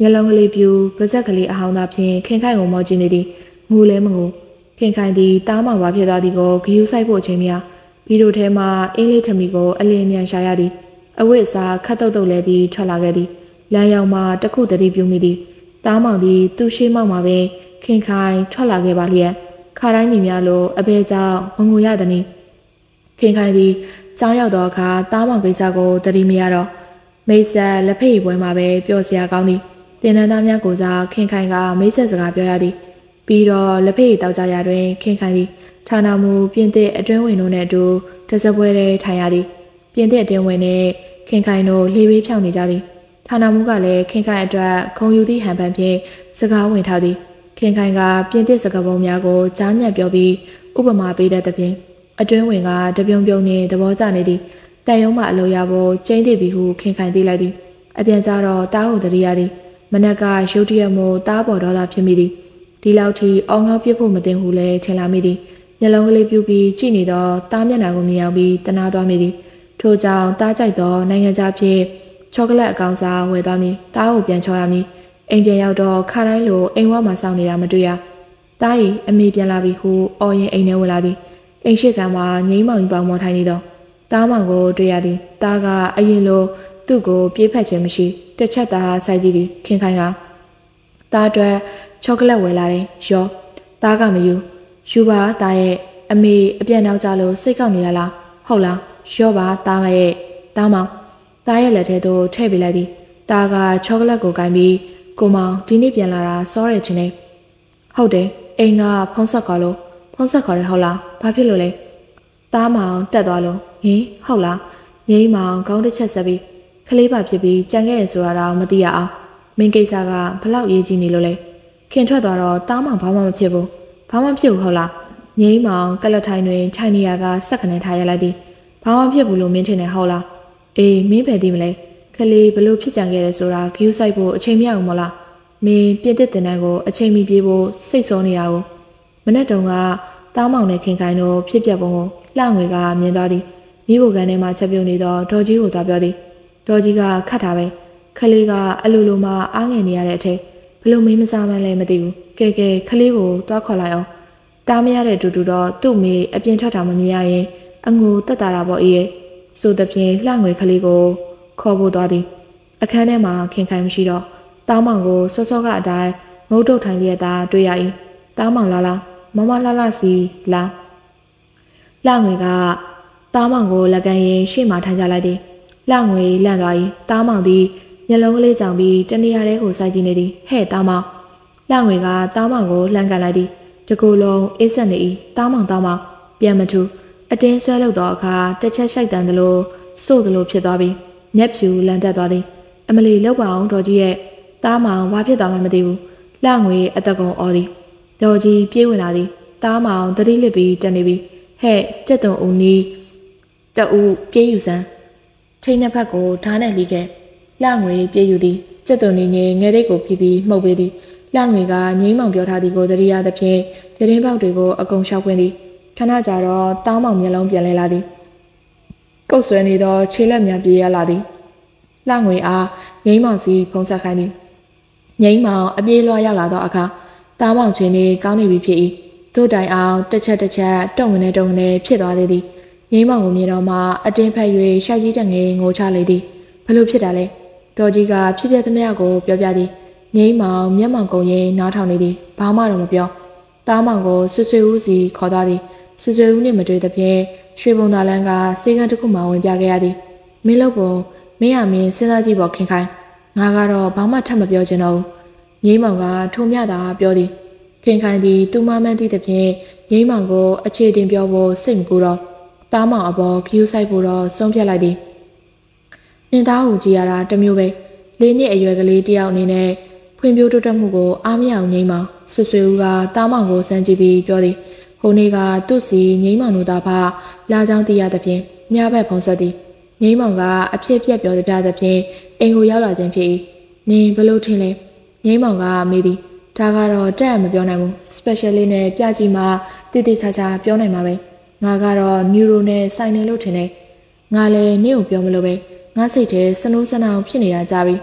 မျက်လုံးကလေးပြူပါဇက်ကလေးအဟောင်းသားဖြင့်ခင်ခိုင်ကိုမောကြည့်နေသည်ငိုလဲမငိုခင်ခိုင်သည်တားမောင်ပါဖြစ်သွားသည်ကိုဂယူးဆိုင်ဖို့အချိန်များပြီးတို့ထဲမှအင်းလေးထမီကိုအလင်းမြန်ရှာရသည်အဝိအစားခတ်တုတ်တုတ်လဲပြီးထွက်လာခဲ့သည်လမ်းရောက်မှတခုတည်းပြူမိသည်တားမောင်သည်သူ့ရှိမောက်မှာပဲခင်ခိုင်ထွက်လာခဲ့ပါလျက်ခါတိုင်းနေများလိုအဘဲကြောင့်မငိုရသည်ခင်ခိုင်သည်ကြောင်းရောက်သောအခါတားမောင်ကိစ္စကိုတတိမရတော့မိတ်ဆက်လက်ဖက်ရည်ပွဲမှာပဲပြောစရာကောင်းသည်တင်နန်းသားများကိုစားခင်ခိုင်ကမိတ်ဆက်စကားပြောရသည်ပြီးတော့လက်ဖက်ရည်တောက်ကြရတွင်ခင်ခိုင်သည်ဌာနမူပြင်သစ်အတွင်းဝင်တို့နဲ့အတူတစပွဲထဲထိုင်ရသည်ပြင်သစ်အတွင်းဝင်နဲ့ခင်ခိုင်တို့လှေပေးဖြောင်းနေကြသည်ဌာနမူကလည်းခင်ခိုင်အတွက်ခုံယူသည့်ဟန်ပန်ဖြင့်စကားဝင်ထားသည်ခင်ခိုင်ကပြင်သစ်စကားပုံများကိုကြားညက်ပြောပြီးဥပမာပေးတဲ့သဖြင့်အတွင်းဝင်ကတပြုံပြုံနှင့်သဘောကျနေသည်တန်ရုံးမှအလို့ရဖို့ကျင်းသိပြီဟုခင်ခိုင်သိလိုက်သည်အပြန်ကြတော့တားဟုတရိရသည်မနက်ကရုတ်တရက်မို့တားပေါ်တော့သာဖြစ်မိသည်ဒီလောက်ထိအောင်ငေါပြစ်ဖို့မတင်ဟုလည်းထင်လာမိသည်မျက်လုံးကလေးပြူပြီးကြည့်နေတော့တားမျက်နှာကိုမြင်ရောက်ပြီးတနာသွားမိသည်ထို့ကြောင့်တားကြိုက်သောနိုင်ငံခြားဖြစ်ချောကလက်အကောင်စားဝယ်သွားမည်တားကိုပြန်ချောရမည်အိမ်ပြန်ရောက်တော့ခါတိုင်းလိုအိမ်ဝမှာစောင့်နေတာမတွေ့ရတားဤအမေပြန်လာပြီဟုအော်ရင်အိမ်ထဲဝင်လာသည်အိမ်ရှိကံမှာငိမ့်မောင်ပေါင်မော်ထိုင်နေတော့တားမောင်ကိုတွေ့ရသည်တားကအရင်လိုသူ့ကိုပြေးဖက်ခြင်းမရှိတစ်ချက်သာစိုက်ကြည့်သည်ခင်ခိုင်ကတားအတွက်ချောကလက်ဝယ်လာတယ်ရောတားကမယူယူပါတားရဲ့အမေအပြန်နောက်ကြလို့စိတ်ကောက်နေရလားဟုတ်လားရောပါတားရဲ့တားမောင်တားရဲ့လက်ထဲသို့ထည့်ပေးလိုက်သည်တားကချောကလက်ကိုကင်ပြီးကိုမောင်ဒီနေ့ပြန်လာတာစောရချင်းနေဟုတ်တယ်အိမ်ကဖုံးဆက်ခေါ်လို့ဖုံးဆက်ခေါ်တယ်ဟုတ်လားဘာဖြစ်လို့လဲတားမောင်တက်သွားလို့ဟင်ဟုတ်လားငိမ့်မောင်ခေါင်းတစ်ချက်ဆက်ပြီးခလေးပါဖြစ်ပြီးကြံခဲ့ရဆိုတာတော့မသိရအောင်မင်းကိစ္စကဘလောက်ရေးကြီးနေလို့လဲခင်ထွက်သွားတော့တားမောင်ဘာမှမဖြစ်ဘူးဘာမှဖြစ်ဘူးဟုတ်လားငိမ့်မောင်ကလတ်ထိုင်တွင်ထိုင်နေရကစက်ကနေထားရလိုက်သည်ဘာမှဖြစ်ဘူးလို့မင်းထင်တယ်ဟုတ်လားအေးမင်းပဲသိမလဲခလေးဘလို့ဖြစ်ကြံခဲ့ရဲဆိုတာဂယူးဆိုင်ဖို့အချိန်မရဘူးမလားမင်းပြည့်တဲ့တင်တန်းကိုအချိန်မီပြေးဖို့စိတ်ဆောနေတာကိုမနေ့တုန်းကတားမောင်နဲ့ခင်ခိုင်တို့ဖြစ်ပြပုံကိုလှငွေကမြင်သွားသည်မိဖို့ကန်ထဲမှာချက်ပြုံနေတော့ဒေါ်ကြီးကိုသွားပြောသည်ဒေါ်ကြီးကခတ်တာပဲခလေးကအလိုလိုမှအားငယ်နေရတဲ့အထက်ဘလို့မင်းမစားမှန်းလည်းမသိဘူးကဲကဲခလေးကိုသွားခေါ်လိုက်အောင်တားမရတဲ့တူတူတော့သူ့မေအပြင်ထွက်တာမမြင်ရရင်အငိုတက်တာတာပေါ့အေးရဲ့ဆိုသဖြင့်လှငွေခလေးကိုခေါ်ဖို့သွားသည်အခန်းထဲမှာခင်ခိုင်မရှိတော့တားမောင်ကိုစောစောကအတိုင်းငုတ်တုတ်ထိုင်လျက်သာတွေ့ရ၏တားမောင်လာလာမမလာလာစီလာလှငွေကတားမောင်ကိုလက်ကန်ရင်ရှေ့မှထိုင်ကြလိုက်သည်လှငွေလန့်သွား၏တားမောင်သည်မျက်လုံးကလေးကြောင်ပြီးတနေရာထဲကိုစိုက်ကြည့်နေသည်ဟဲ့တားမောင်လှငွေကတားမောင်ကိုလှမ်းကန်လိုက်သည်တကူလုံးအေးဆက်နေ၏တားမောင်တားမောင်ပြန်မထူအတင်းဆွဲလုပ်သောအခါတစ်ချက်ရှိုက်တန်သလိုစို့သလိုဖြစ်သွားပြီးမျက်ဖြူလန်တက်သွားသည်အမလီလောက်ပါအောင်တော်ကြီးရဲ့တားမောင်ဘာဖြစ်သွားမှမသိဘူးလှငွေအတကုံအော်သည်တော်ကြီးပြေးဝင်လာသည်တားမောင်တတိလစ်ပြီးတက်နေပြီဟဲ့ကြက်တုံဦးနီးတူပြေးယူစမ်းထိန်နှစ်ဖက်ကိုဓာတ်နဲ့လီးခဲ့လှငွေပြေးယူသည်ကြက်တုံနီးငယ်ငယ်ရိတ်ကိုဖြီးပြီးမှုတ်ပေးသည်လှငွေကငိမ့်မောင်ပြောထားသည်ကိုတရိယာသဖြင့်ပြတင်းပေါက်တွေကိုအကုန်ရှောက်ခွင်းသည်ခဏကြာတော့တားမောင်မျက်လုံးပြန်လဲလာသည်ကုတ်ဆွဲနေသောခြေလက်များပြေးရလာသည်လှငွေအားငိမ့်မောင်စီဖုံးဆက်ခိုင်းသည်ငိမ့်မောင်အပြေးလွှားရောက်လာသောအခါတားမောင်ချင်းနေကောင်းနေပြီဖြစ်၏တို့တိုင်အောင်တစ်ချက်တစ်ချက်တုံဝင်နေတုံဝင်နေဖြစ်သွားသေးသည်ငိမ့်မောင်ကိုမြင်တော့မှအတင်းဖက်၍ရှောက်ကြီးတငယ်ငိုချလေသည်ဘလို့ဖြစ်တာလဲဒေါ်ကြီးကဖြစ်ပြသမျှကိုပြောပြသည်ငိမ့်မောင်မျက်မှောင်ကုန်ရင်နားထောင်နေသည်ဘာမှတော့မပြောတားမောင်ကိုဆွဆွေဦးစီခေါ်သွားသည်ဆွဆွေဦးနှင့်မတွေ့သဖြင့်ရွှေဘုံသားလန်းကစေကန်းတစ်ခုမှဝင်ပြခဲ့ရသည်မင်းလို့ပုံမင်းရမင်းစဉ်းစားကြည့်ပေါ့ခင်ခိုင်ငါကတော့ဘာမှထပ်မပြောချင်တော့ဘူးငိမ့်မောင်ကထုံမြတာပြောသည်ခင်ခိုင်သည်သူမမှန်းသိသဖြင့်ငိမ့်မောင်ကိုအခြေတင်ပြောဖို့စိတ်မကူတော့တားမောင်အပေါ်ခီးယူဆိုင်ဖို့တော့ဆုံးဖြတ်လိုက်သည်နင်သားကိုကြည်ရတာတမျိုးပဲလေးနှစ်အရွယ်ကလေးတယောက်အနေနဲ့ဖွံ့ဖြိုးတိုးတက်မှုကိုအားမရအောင်ငိမ့်မောင်ဆွဆွေဦးကတားမောင်ကိုစမ်းကြည့်ပြီးပြောသည်ဟိုနေ့ကသူ့စီငိမ့်မောင်တို့သားဖလာချောင်းတည်ရသဖြင့်ညဘက်ဖုံးဆက်သည်ငိမ့်မောင်ကအဖြစ်ပြက်ပြောသပြသဖြင့်အိမ်ကိုရောက်လာခြင်းဖြစ်၏နင်ဘလို့ထင်လဲငိမ့်မောင်ကမေးသည်ဒါကတော့တက်မပြောနိုင်ဘူး special လေးနဲ့ပြကြည့်မှတည်တည်ချာချာပြောနိုင်မှာပဲငါကတော့ neuro နဲ့ဆိုင်နေလို့ထင်တယ်ငါလည်းနင့်ကိုပြောမလို့ပဲငါစိတ်ထဲစနိုးစနောင်ဖြစ်နေတာကြပြီ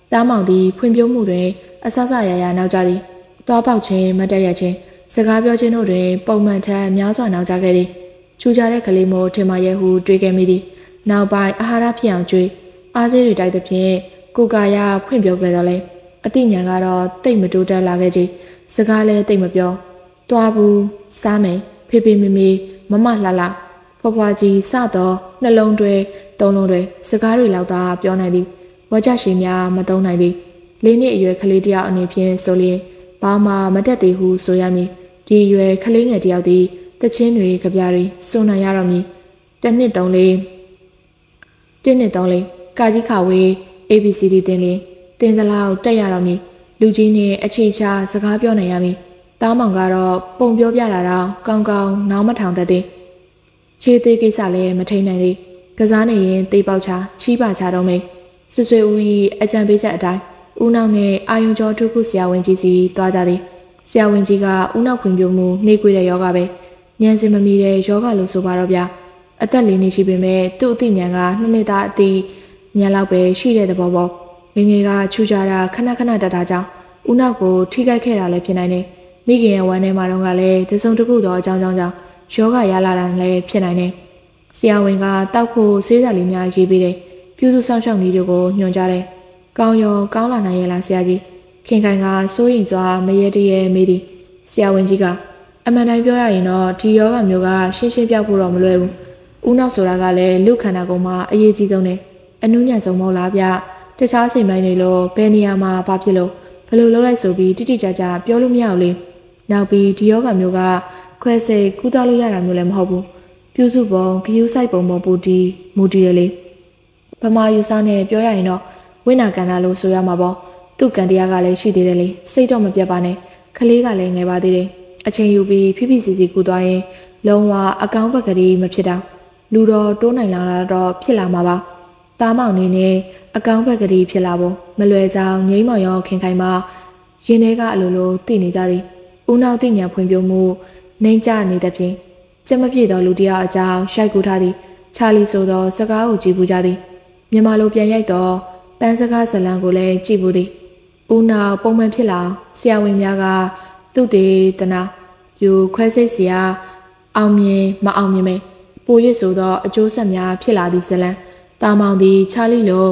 တားမောင်သည်ဖွံ့ဖြိုးမှုတွင်အဆအဆရရနောက်ကြသည်တောပေါက်ခြင်းမတက်ရခြင်းစကားပြောခြင်းတို့တွင်ပုံမှန်ထက်များစွာနောက်ကြခဲ့သည်ချူကြတဲ့ကလေးမို့ထင်မရဲဟုတွေးခဲ့မိသည်နောက်ပိုင်းအာဟာရဖြစ်အောင်ကျွေးအားစေးတွေတိုက်သဖြင့်ကိုကာယဖွင့်ပြောခဲ့တော့လေအတိညာကတော့တိတ်မတိုးတက်လာခဲ့ကြစကားလည်းတိတ်မပြောတွားဘူးစားမယ်ဖေဖေမေမေမမလှလှဖွားဖွားကြီးစတော့နှလုံးတွဲသုံးလုံးတွဲစကားတွေလောက်သာပြောနိုင်သည်ဝါကြရှိများမသုံးနိုင်သည်လေးနှစ်အရွယ်ကလေးတယောက်အနေဖြင့်ဆိုလျင်ဘာမှမတက်သေးဟုဆိုရမည်ဒီအရွယ်ကလေးငယ်တယောက်သည်တချင်းတွေကြပြားတွေစုံနိုင်ရတော့မည်တစ်နှစ်သုံးလေးတစ်နှစ်သုံးလေးကာကြီးခါဝေး A B C D တင်လင်းတင်သလောက်တက်ရတော့မည်လူကြီးနဲ့အခြေချစကားပြောနိုင်ရမည်တားမောင်ကတော့ပုံပြောပြလာတော့ကောင်းကောင်းနောင်းမထောင်တတ်သည်ခြေသေးကိစ္စလည်းမထိန်နိုင်သေးကစားနေရင်သေးပေါက်ချချီးပါချတော့မိတ်ဆွဆွေဦး၏အကြံပေးချက်အတိုင်းဦးနောက်နဲ့အာယုံကျော်ထုခုဆရာဝန်ကြီးစီသွားကြသည်ဆရာဝန်ကြီးကဦးနောက်ဖွံ့ဖြိုးမှုနှေးကွေးတဲ့ယောဂပဲဉာဏ်စင်မမီတဲ့ယောဂလို့ဆိုပါတော့ဗျာအသက်လေးနှစ်ရှိပေမဲ့သူ့အသိဉာဏ်ကနှစ်နှစ်သားအသိဉာဏ်လောက်ပဲရှိတဲ့သဘောပေါ့ငငယ်ကချူကြတာခဏခဏတက်တာကြောင့်ဦးနောက်ကိုထိခိုက်ခဲ့တာလည်းဖြစ်နိုင်တယ်မိခင်ရဲ့ဝမ်းထဲမှာတော့ကလည်းတစုံတစ်ခုသောအကြောင်းကြောင့်ကြောင့်ယောဂရလာတာလည်းဖြစ်နိုင်တယ်ဆရာဝန်ကတောက်ဖို့ဆေးစာလေးများရေးပေးတယ်ပြုစုဆောင်ရှောက်နည်းတွေကိုညွှန်ကြားတယ်ကောင်းရောကောင်းလာနိုင်ရဲ့လားဆရာကြီးခင်ခိုင်ကစိုးရိမ်စွာမရေတရေမေးသည်ဆရာဝန်ကြီးကအမှန်တိုင်းပြောရရင်တော့ဒီယောဂမျိုးကရှင်းရှင်းပြောက်ဖို့တော့မလွယ်ဘူးဦးနောက်ဆိုတာကလည်းလူခန္ဓာကိုယ်မှာအရေးကြီးဆုံးတယ်အနုညံ့ဆုံးမဟုတ်လားဗျတခြားစိတ်ပိုင်းတွေလို့ဘယ်နေရာမှာဘာဖြစ်လို့ဘယ်လိုလုပ်လိုက်ဆိုပြီးတိတိကျကျပြောလို့မရဘူးလေနောက်ပြီးဒီယောဂမျိုးကခွဲစိတ်ကုသလို့ရတာမျိုးလည်းမဟုတ်ဘူးပြုစုပုံဂယုစိုက်ပုံပေါ်ပူတီမူတီရလေဗမာယူဆနဲ့ပြောရရင်တော့ဝိနာကန္တာလို့ဆိုရမှာပေါ့သူ့ကံတရားကလည်းရှိသေးတယ်လေစိတ်တော့မပြတ်ပါနဲ့ခလေးကလည်းငယ်ပါသေးတယ်အချိန်ယူပြီးဖိဖိစီစီကူသွားရင်လုံးဝအကောင်းဘက်ကလေးမဖြစ်တော့လူတော်တိုးနိုင်လာတော့ဖြစ်လာမှာပါတားမောင်နေနဲ့အကောင်းဘက်ကလေးဖြစ်လာဖို့မလွယ်ကြောင်ငိမ့်မောင်ရောခင်ခိုင်မှရင်ထဲကအလိုလိုတည်နေကြသည်ဦးနောက်သိညာဖွံ့ဖြိုးမှုနှိမ့်ကျနေတဲ့ဖြင့်ကြက်မပြည့်သောလူတယောက်အကြောင်းရှိုက်ကူထားသည်ချာလီဆိုသောစကားကိုကြည့်ပူကြသည်မြန်မာလိုပြန်ရိုက်တော့ပန်းစကားဇလံကိုလည်းကြည့်ပူသည်ဦးနောက်ပုံမှန်ဖြစ်လာဆရာဝန်များကသူ့တေတနာယူခွဲစိတ်စရာအောင်မြင်မအောင်မြင်မယ်ပိုရစ်ဆိုသောအကျိုးဆက်များဖြစ်လာသည့်ဇလံတာမောင်သည်ချာလီလို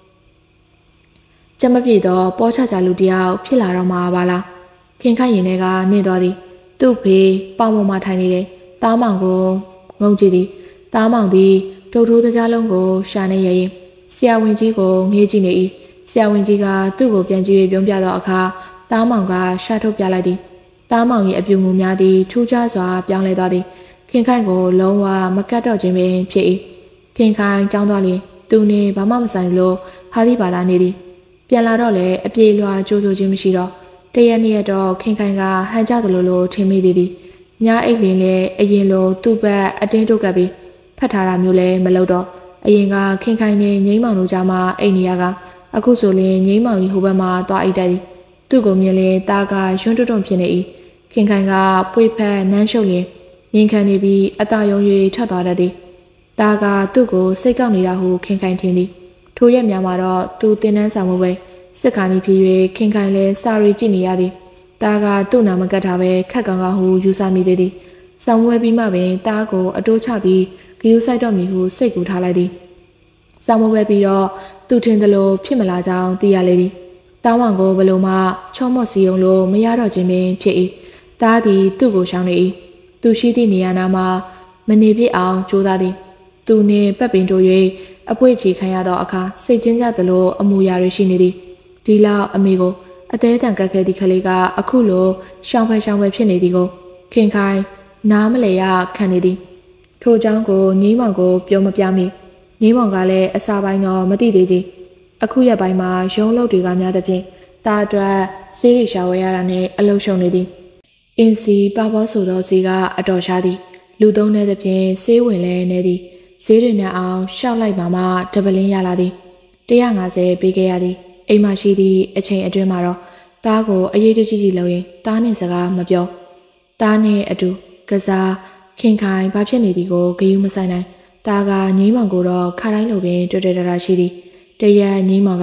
ကြက်မပြည့်သောပေါ်ချချလူတယောက်ဖြစ်လာတော့မှာပါလားခင်ခိုင်ရင်ထဲကနေသွားသည်သူ့ဖေပေါင်ပေါ်မှာထိုင်နေတယ်တားမောင်ကိုငုံကြည့်သည်တားမောင်သည်ဒုတ်ထိုးတကြားလုံးကိုရှာနေရရင်ဆရာဝန်ကြီးကိုငေးကြည့်နေ၏ဆရာဝန်ကြီးကသူ့ကိုပြန်ကြည့်ပြုံးပြသောအခါတားမောင်ကရှာထုတ်ပြလိုက်သည်တားမောင်၏အပြုမူများသည်ထူးခြားစွာပြောင်းလဲသွားသည်ခင်ခိုင်ကိုလုံးဝမကတ်တော့ခြင်းပင်ဖြစ်၏ခင်ခိုင်ကြောင်းသွားလျင်သူနှင့်ဘာမှမဆိုင်လို့ဟာဒီဘာသာနေသည်ပြန်လာတော့လေအပြေလွှာကြိုးဆိုခြင်းမရှိတော့တရက်နေ့ရက်တော့ခင်ခိုင်ကဟန်ကြသလိုလိုထင်မိသည်သည်ညအိတ်လင်းလဲအရင်လိုသူ့ဘက်အတင်းထုတ်ကပ်ပြီးဖတ်ထားတာမျိုးလဲမလုပ်တော့အရင်ကခင်ခိုင်နဲ့ငိမ့်မောင်တို့ကြားမှာအိတ်နေရကအခုဆိုရင်ငိမ့်မောင်ကြီးဟိုဘက်မှာသွားအိတ်တက်သည်သူ့ကိုမြင်လဲတားကရွှန်းတွန့်ဖြစ်နေ၏ခင်ခိုင်ကပွေဖက်နန်းရှုပ်ရင်ငင်ခံနေပြီးအသာယုံ၍ထွက်သွားတတ်သည်တားကသူ့ကိုစိတ်ကောက်နေတာဟုခင်ခိုင်ထင်သည်ထိုရက်များမှာတော့သူတင်နှန်းဆောင်မှုပဲစစ်ခါနီဖြစ်၍ခင်ခိုင်လဲစာရီကြည့်နေရသည်တားကသူ့နာမကတ်ထားပဲခက်ကောင်ကဟုယူဆမိသေးသည်ဆောင်ဝဲပြီးမှပင်တားကိုအတိုးချပြီးဂယုဆိုင်တော့မည်ဟုစိတ်ကူထားလိုက်သည်ဆောင်ဝဲပြီးတော့သူထင်သလိုဖြစ်မလာကြောင်းသိရလေသည်တားဝံကိုဘလို့မှချောမော့စီုံလို့မရတော့ခြင်းပင်ဖြစ်၏တားသည်သူ့ကိုရှောင်နေ၏သူရှိသည့်နေရာနာမှာမနေပြစ်အောင်ကြိုးစားသည်သူနှင့်ပတ်ပင်တို့၍အပွေ့ချီခံရသောအခါစိတ်ကျဉ်ကြသလိုအမူအရာတွေရှိနေသည်ဒီလောက်အမေကိုအသေးတန်ကတ်ခဲ့သည့်ကလေးကအခုလိုရှောင်ဖယ်ရှောင်ဖယ်ဖြစ်နေသည်ကိုခင်ခိုင်နားမလဲရခံနေသည်ထိုเจ้าကိုငိမ့်မောင်ကိုပြောမပြမိငိမ့်မောင်ကလည်းအစာပိုင်းတော့မသိသေးချေအခုရက်ပိုင်းမှာရုံးလုတ်တွေကများသဖြင့်တားအတွက်ဆေးရရှာဝဲရတာနဲ့အလုရှုံနေသည်အင်းစီပါပေါ်ဆိုသောစီကအတော်ရှားသည်လူသုံးတဲ့သဖြင့်ဆေးဝင်လဲနေသည်ဈေးတွေနဲ့အောင်ရှောက်လိုက်ပါမှတပလင်းရလာသည်一百五十ပေးခဲ့ရသည်အိမ်မရှိသည့်အချိန်အတွင်းမှာတော့တားကိုအရေးတကြီးကြီးလုပ်ရင်တားနဲ့စကားမပြောတားနဲ့အတူကစားခင်ခိုင်ဘာဖြစ်နေသည်ကိုဂယုမဆိုင်နိုင်တားကငိမ့်မောင်ကိုတော့ခါတိုင်းလိုပင်တွေ့တွေ့တာရှိသည်တရက်ငိမ့်မောင်က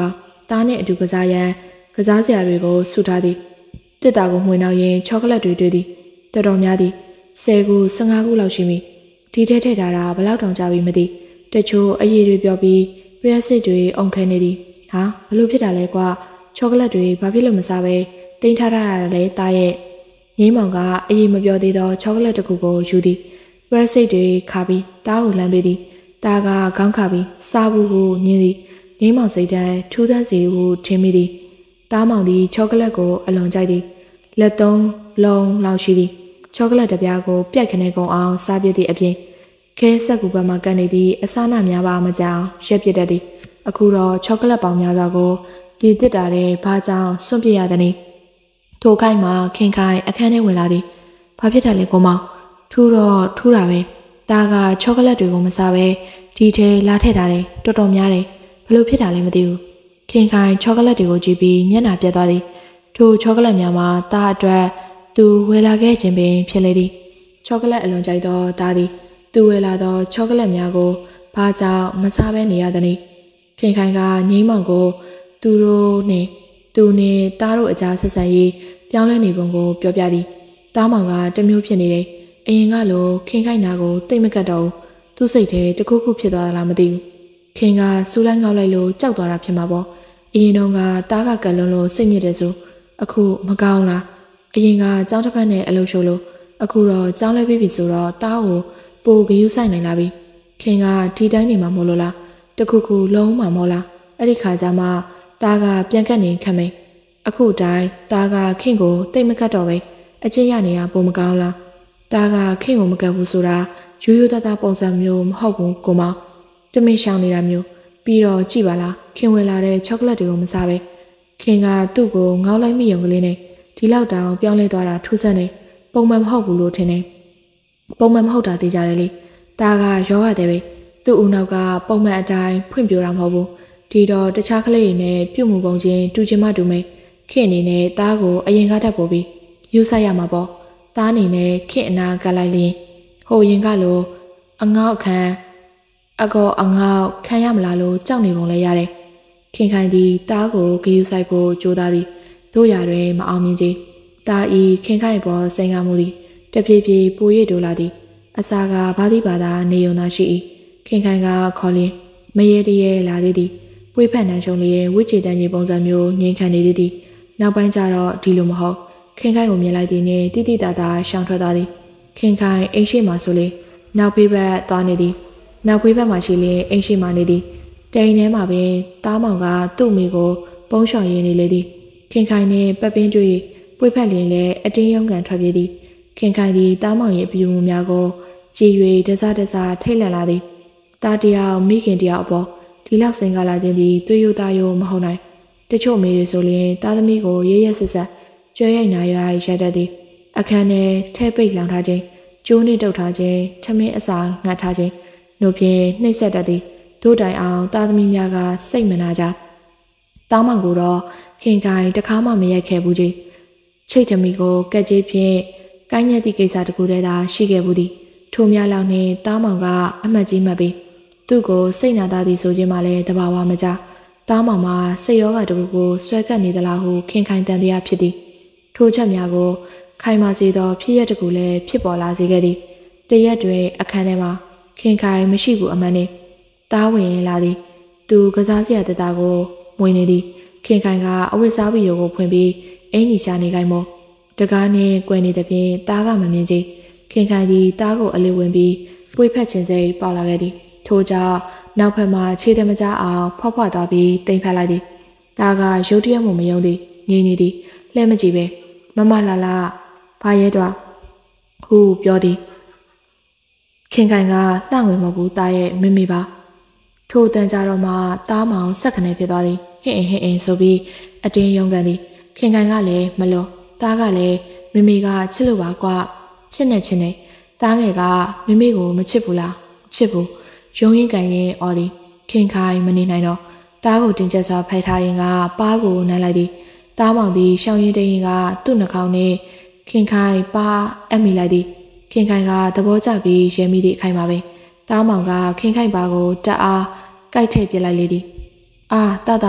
တားနှင့်အတူကစားရန်ကစားစရာတွေကိုစုထားသည်တစ်တာကိုမှွေနှောက်ရင်းချောကလက်တွေတွေ့သည်တော်တော်များသည်ဆယ်ခုဆယ့်ငါးခုလောက်ရှိမည်ဒီထဲထည့်ထားတာဘလောက်တောင်ကြပြီမသိတချို့အရည်တွေပြောပြီးပြည့်စစ်တွေအုံခဲနေသည်ဟာဘလို့ဖြစ်တာလဲကွာချောကလက်တွေဘာဖြစ်လို့မစားပဲတင်ထားရတာလဲတားရဲ့ငိမ့်မောင်ကအရည်မပြောသေးသောချောကလက်တစ်ခုကိုယူသည်ပြည့်စစ်တွေခါပြီးတားကိုလှမ်းပေးသည်တားကခေါင်းခါပြီးစားဘူးကိုညင်းသည်ငိမ့်မောင်စိတ်တန်းထူးထမ်းစီဟုထင်မိသည်တားမောင်သည်ချောကလက်ကိုအလွန်ကြိုက်သည်လက်သုံးလုံးလောက်ရှိသည်ချောကလက်တစ်ပြားကိုပြက်ခနဲကုန်အောင်စားပြစ်သည့်အပြင်ခဲဆက်ကူဘက်မှကန်နေသည့်အစားနာများပါမကြောင်ရက်ပြစ်တတ်သည်အခုတော့ချောကလက်ပေါင်းများစွာကိုဒီတစ်တာတဲ့ဘာကြောင့်စွန့်ပြစ်ရသနည်းထိုခိုက်မှာခင်ခိုင်အခန်းထဲဝင်လာသည်ဘာဖြစ်တာလဲကိုမောင်ထူတော့ထူတာပဲတာကချောကလက်တွေကိုမစားပဲဒီထဲလာထည့်ထားတယ်တော်တော်များတယ်ဘလို့ဖြစ်တာလဲမသိဘူးခင်ခိုင်ချောကလက်တွေကိုကြည့်ပြီးမျက်နှာပြတ်သွားသည်ထိုချောကလက်များမှာတာအတွက်သူဝယ်လာခဲ့ခြင်းပင်ဖြစ်လေသည်ချောကလက်အလွန်ကြိုက်သောတာသည်သူဝယ်လာသောချောကလက်များကိုဘာကြောင့်မစားဘဲနေရသနည်းခင်ခိုင်ကငိမ့်မောင်ကိုသူတို့နှင့်သူနှင့်တားတို့အကြားဆက်ဆံရေးပြောင်းလဲနေပုံကိုပြောပြသည်တားမောင်ကတမျိုးဖြစ်နေတယ်အရင်ကလိုခင်ခိုင်နာကိုတိတ်မကတ်တော့ဘူးသူ့စိတ်ထဲတခုခုဖြစ်သွားသလားမသိဘူးခင်ကစူးလိုက်ငေါက်လိုက်လို့ကြောက်သွားတာဖြစ်မှာပေါ့အရင်တုန်းကတားကကက်လုံးလို့စိတ်ညစ်တယ်ဆိုအခုမကောင်းလားအရင်ကကြောင်းတစ်ဖက်နဲ့အလုပ်ရှုပ်လို့အခုတော့ကြောင်းလဲပြီးပြီဆိုတော့တားကိုပိုဂယူးဆိုင်နိုင်လာပြီခင်ကဒီတိုင်းနေမှာမဟုတ်လို့လားတခုခုလုံးမှာမဟုတ်လားအဲ့ဒီခါကျမှတားကပြန်ကတ်နေခံမိန်အခုတိုင်းတားကခင်ကိုတိတ်မကတ်တော့ပဲအချင်းရနေတာပုံမကောင်းလားတားကခင်ကိုမကတ်ဘူးဆိုတာရိုးရိုးသားသားပုံစံမျိုးမဟုတ်ဘူးကိုမောင်တမင်ရှောင်နေတာမျိုးပြီးတော့ကြည်ပါလားခင်ဝယ်လာတဲ့ချောကလက်တွေကိုမစားပဲခင်ကသူ့ကိုငေါက်လိုက်မိရုံကလေးနဲ့ဒီလောက်တောင်ပြောင်းလဲသွားတာထူးဆန်းနေပုံမှန်မဟုတ်ဘူးလို့ထင်တယ်ပုံမှန်မဟုတ်တာသိကြတယ်လေတာကယောဂတဲ့ပဲသူ့ဦးနောက်ကပုံမှန်အတိုင်းဖွင့်ပြတာမဟုတ်ဘူးဒီတော့တခြားကလေးတွေနဲ့ပြုတ်မှုပုံချင်းတူချင်မှတူမယ်ခင်အနေနဲ့တားကိုအရင်ကတတ်ပို့ပြီးယူဆိုင်ရမှာပေါ့တားအနေနဲ့ခင်အနာကလိုက်လင်းဟိုရင်ကလိုအငေါက်ခံအကောအငေါက်ခံရမလားလို့ကြောက်နေပုံလဲရတယ်ခင်ခိုင်သည်တားကိုဂယူဆိုင်ဖို့ကြိုးစားသည်တို့ရတွင်မအောင်မြင်ကြီးတာဤခင်ခိုင်ပေါ်စိန်ကားမှုသည်တဖြည်းဖြည်းပိုရစ်တိုးလာသည်အစာကဘာတိဘာသာနေုံသာရှိ၏ခင်ခိုင်ကခေါ်လင်းမရေတရေလာသေးသည်ပွေးဖက်နှံရှုံလေးရဲ့ဝိချေတန်ကြီးပုံစံမျိုးငြိမ်ခံနေသေးသည်နောက်ပိုင်းကျတော့ဒီလိုမဟုတ်ခင်ခိုင်ကိုမြင်လိုက်သည်နှင့်တိတိတသာရှောင်ထွက်သွားသည်ခင်ခိုင်အိမ်ရှိမှဆိုလေနောက်ဖေးဘက်သွားနေသည်နောက်ဖေးဘက်မှာရှိလေအိမ်ရှိမှနေသည်တိန်ထဲမှာပင်တားမောင်ကသူ့မိကိုပုံးရှောင်ရင်းနေလေသည်ခင်ခိုင်နှင့်ပတ်ပင်းတွေ့ပွေးဖက်လင်းလည်းအတင်းရုံကန်ထွက်ပြေးသည်ခင်ခိုင်သည်တားမောင်ရဲ့အပြုံမှုများကိုကြည်၍တစားတစားထိတ်လန့်လာသည်တားတယောက်မိခင်တယောက်အပေါ်ဒီလောက်စိန်ကလာခြင်းသည်သွေးရိုးသားရိုးမဟုတ်နိုင်တချို့မေတွေဆိုရင်တားသမီးကိုရဲရဲဆက်ဆက်ကြွဲရိုက်နာရွာရိုက်တတ်သည်အခန်းထဲထဲပိတ်လောင်ထားခြင်းကျိုးနှင့်တုပ်ထားခြင်းထမင်းအစာငှက်ထားခြင်းတို့ဖြင့်နှိပ်စက်တတ်သည်တို့တိုင်အောင်တားသမီးများကစိတ်မနာကြတောင်းမောင်ကိုတော့ခင်ကိုင်တခါမှမရိုက်ခဲ့ဘူးကြီးချိတ်သမီးကိုကက်ကြီးဖြင့်ကိုင်းညက်သည့်ကိစ္စတခုတည်းသာရှိခဲ့ဘူးသည်ထိုများလောက်နှင့်တောင်းမောင်ကအမှတ်ကြီးမှတ်ပြီးသူ့ကိုစိတ်နာသားသည်ဆိုခြင်းမှလည်းတဘာဝမကြတောင်းမောင်မှာစိတ်ရောဂါတခုကိုဆွဲကပ်နေသလားဟုခင်ခိုင်တန်တရားဖြစ်သည်ထိုချက်များကိုခိုင်မာစေသောဖြစ်ရတကူလည်းဖြစ်ပေါ်လာစေခဲ့သည်တရက်တွင်အခန်းထဲမှာခင်ခိုင်မရှိဘူးအမှန်နှင့်တားဝင်လာသည်သူကစားစရာတသားကိုမွေနေသည်ခင်ခိုင်ကအဝတ်စားပြီးကိုဖွင့်ပြီးအင်းကြီးရှာနေခိုင်းမောတကားနှင့်ကွယ်နေသဖြင့်တားကမမြင်ချေခင်ခိုင်သည်တားကိုအလေးဝင်ပြီးပွေဖက်ခြင်းစိတ်ပေါလာခဲ့သည်ထို့ကြောင့်နောက်ဖက်မှခြေတမကြအောင်ဖောက်ဖွားသွားပြီးတိမ်ဖက်လိုက်သည်တားကရုတ်တရက်မှမယုံသည်ငြိမ်နေသည်လှဲမကြည့်ပဲမမလာလာဘာရဲတော့ဟူပြောသည်ခင်ခိုင်ကလှငွေမဟုတ်ဘူးတားရဲ့မမေပါထိုတန်ကြတော့မှတားမောင်ဆက်ခနဲဖြစ်သွားသည်ဟင်ဟင်ဟင်ဆိုပြီးအတင်းယုံကန်သည်ခင်ခိုင်ကလည်းမလို့တားကလည်းမမေကချစ်လို့ပါကွာချစ်နေချစ်နေတားငယ်ကမမေကိုမချစ်ဘူးလားချစ်ဘူးရုံရင်ကန်ရင်အော်သည်ခင်ခိုင်မနေနိုင်တော့တားကိုတင်ကျက်စွာဖိုက်ထားရင်ကပါးကိုနိုင်လိုက်သည်တားမောင်သည်ရှောင်းရင်တရင်ကသူ့နှာခေါင်းနှင့်ခင်ခိုင်ပါအပ်မိလိုက်သည်ခင်ခိုင်ကသဘောကျပြီးရဲမိသည့်အခိုင်ပါပဲတားမောင်ကခင်ခိုင်ပါကိုတက်အားကြိုက်ထည့်ပြလိုက်လေသည်အာတာတာဘ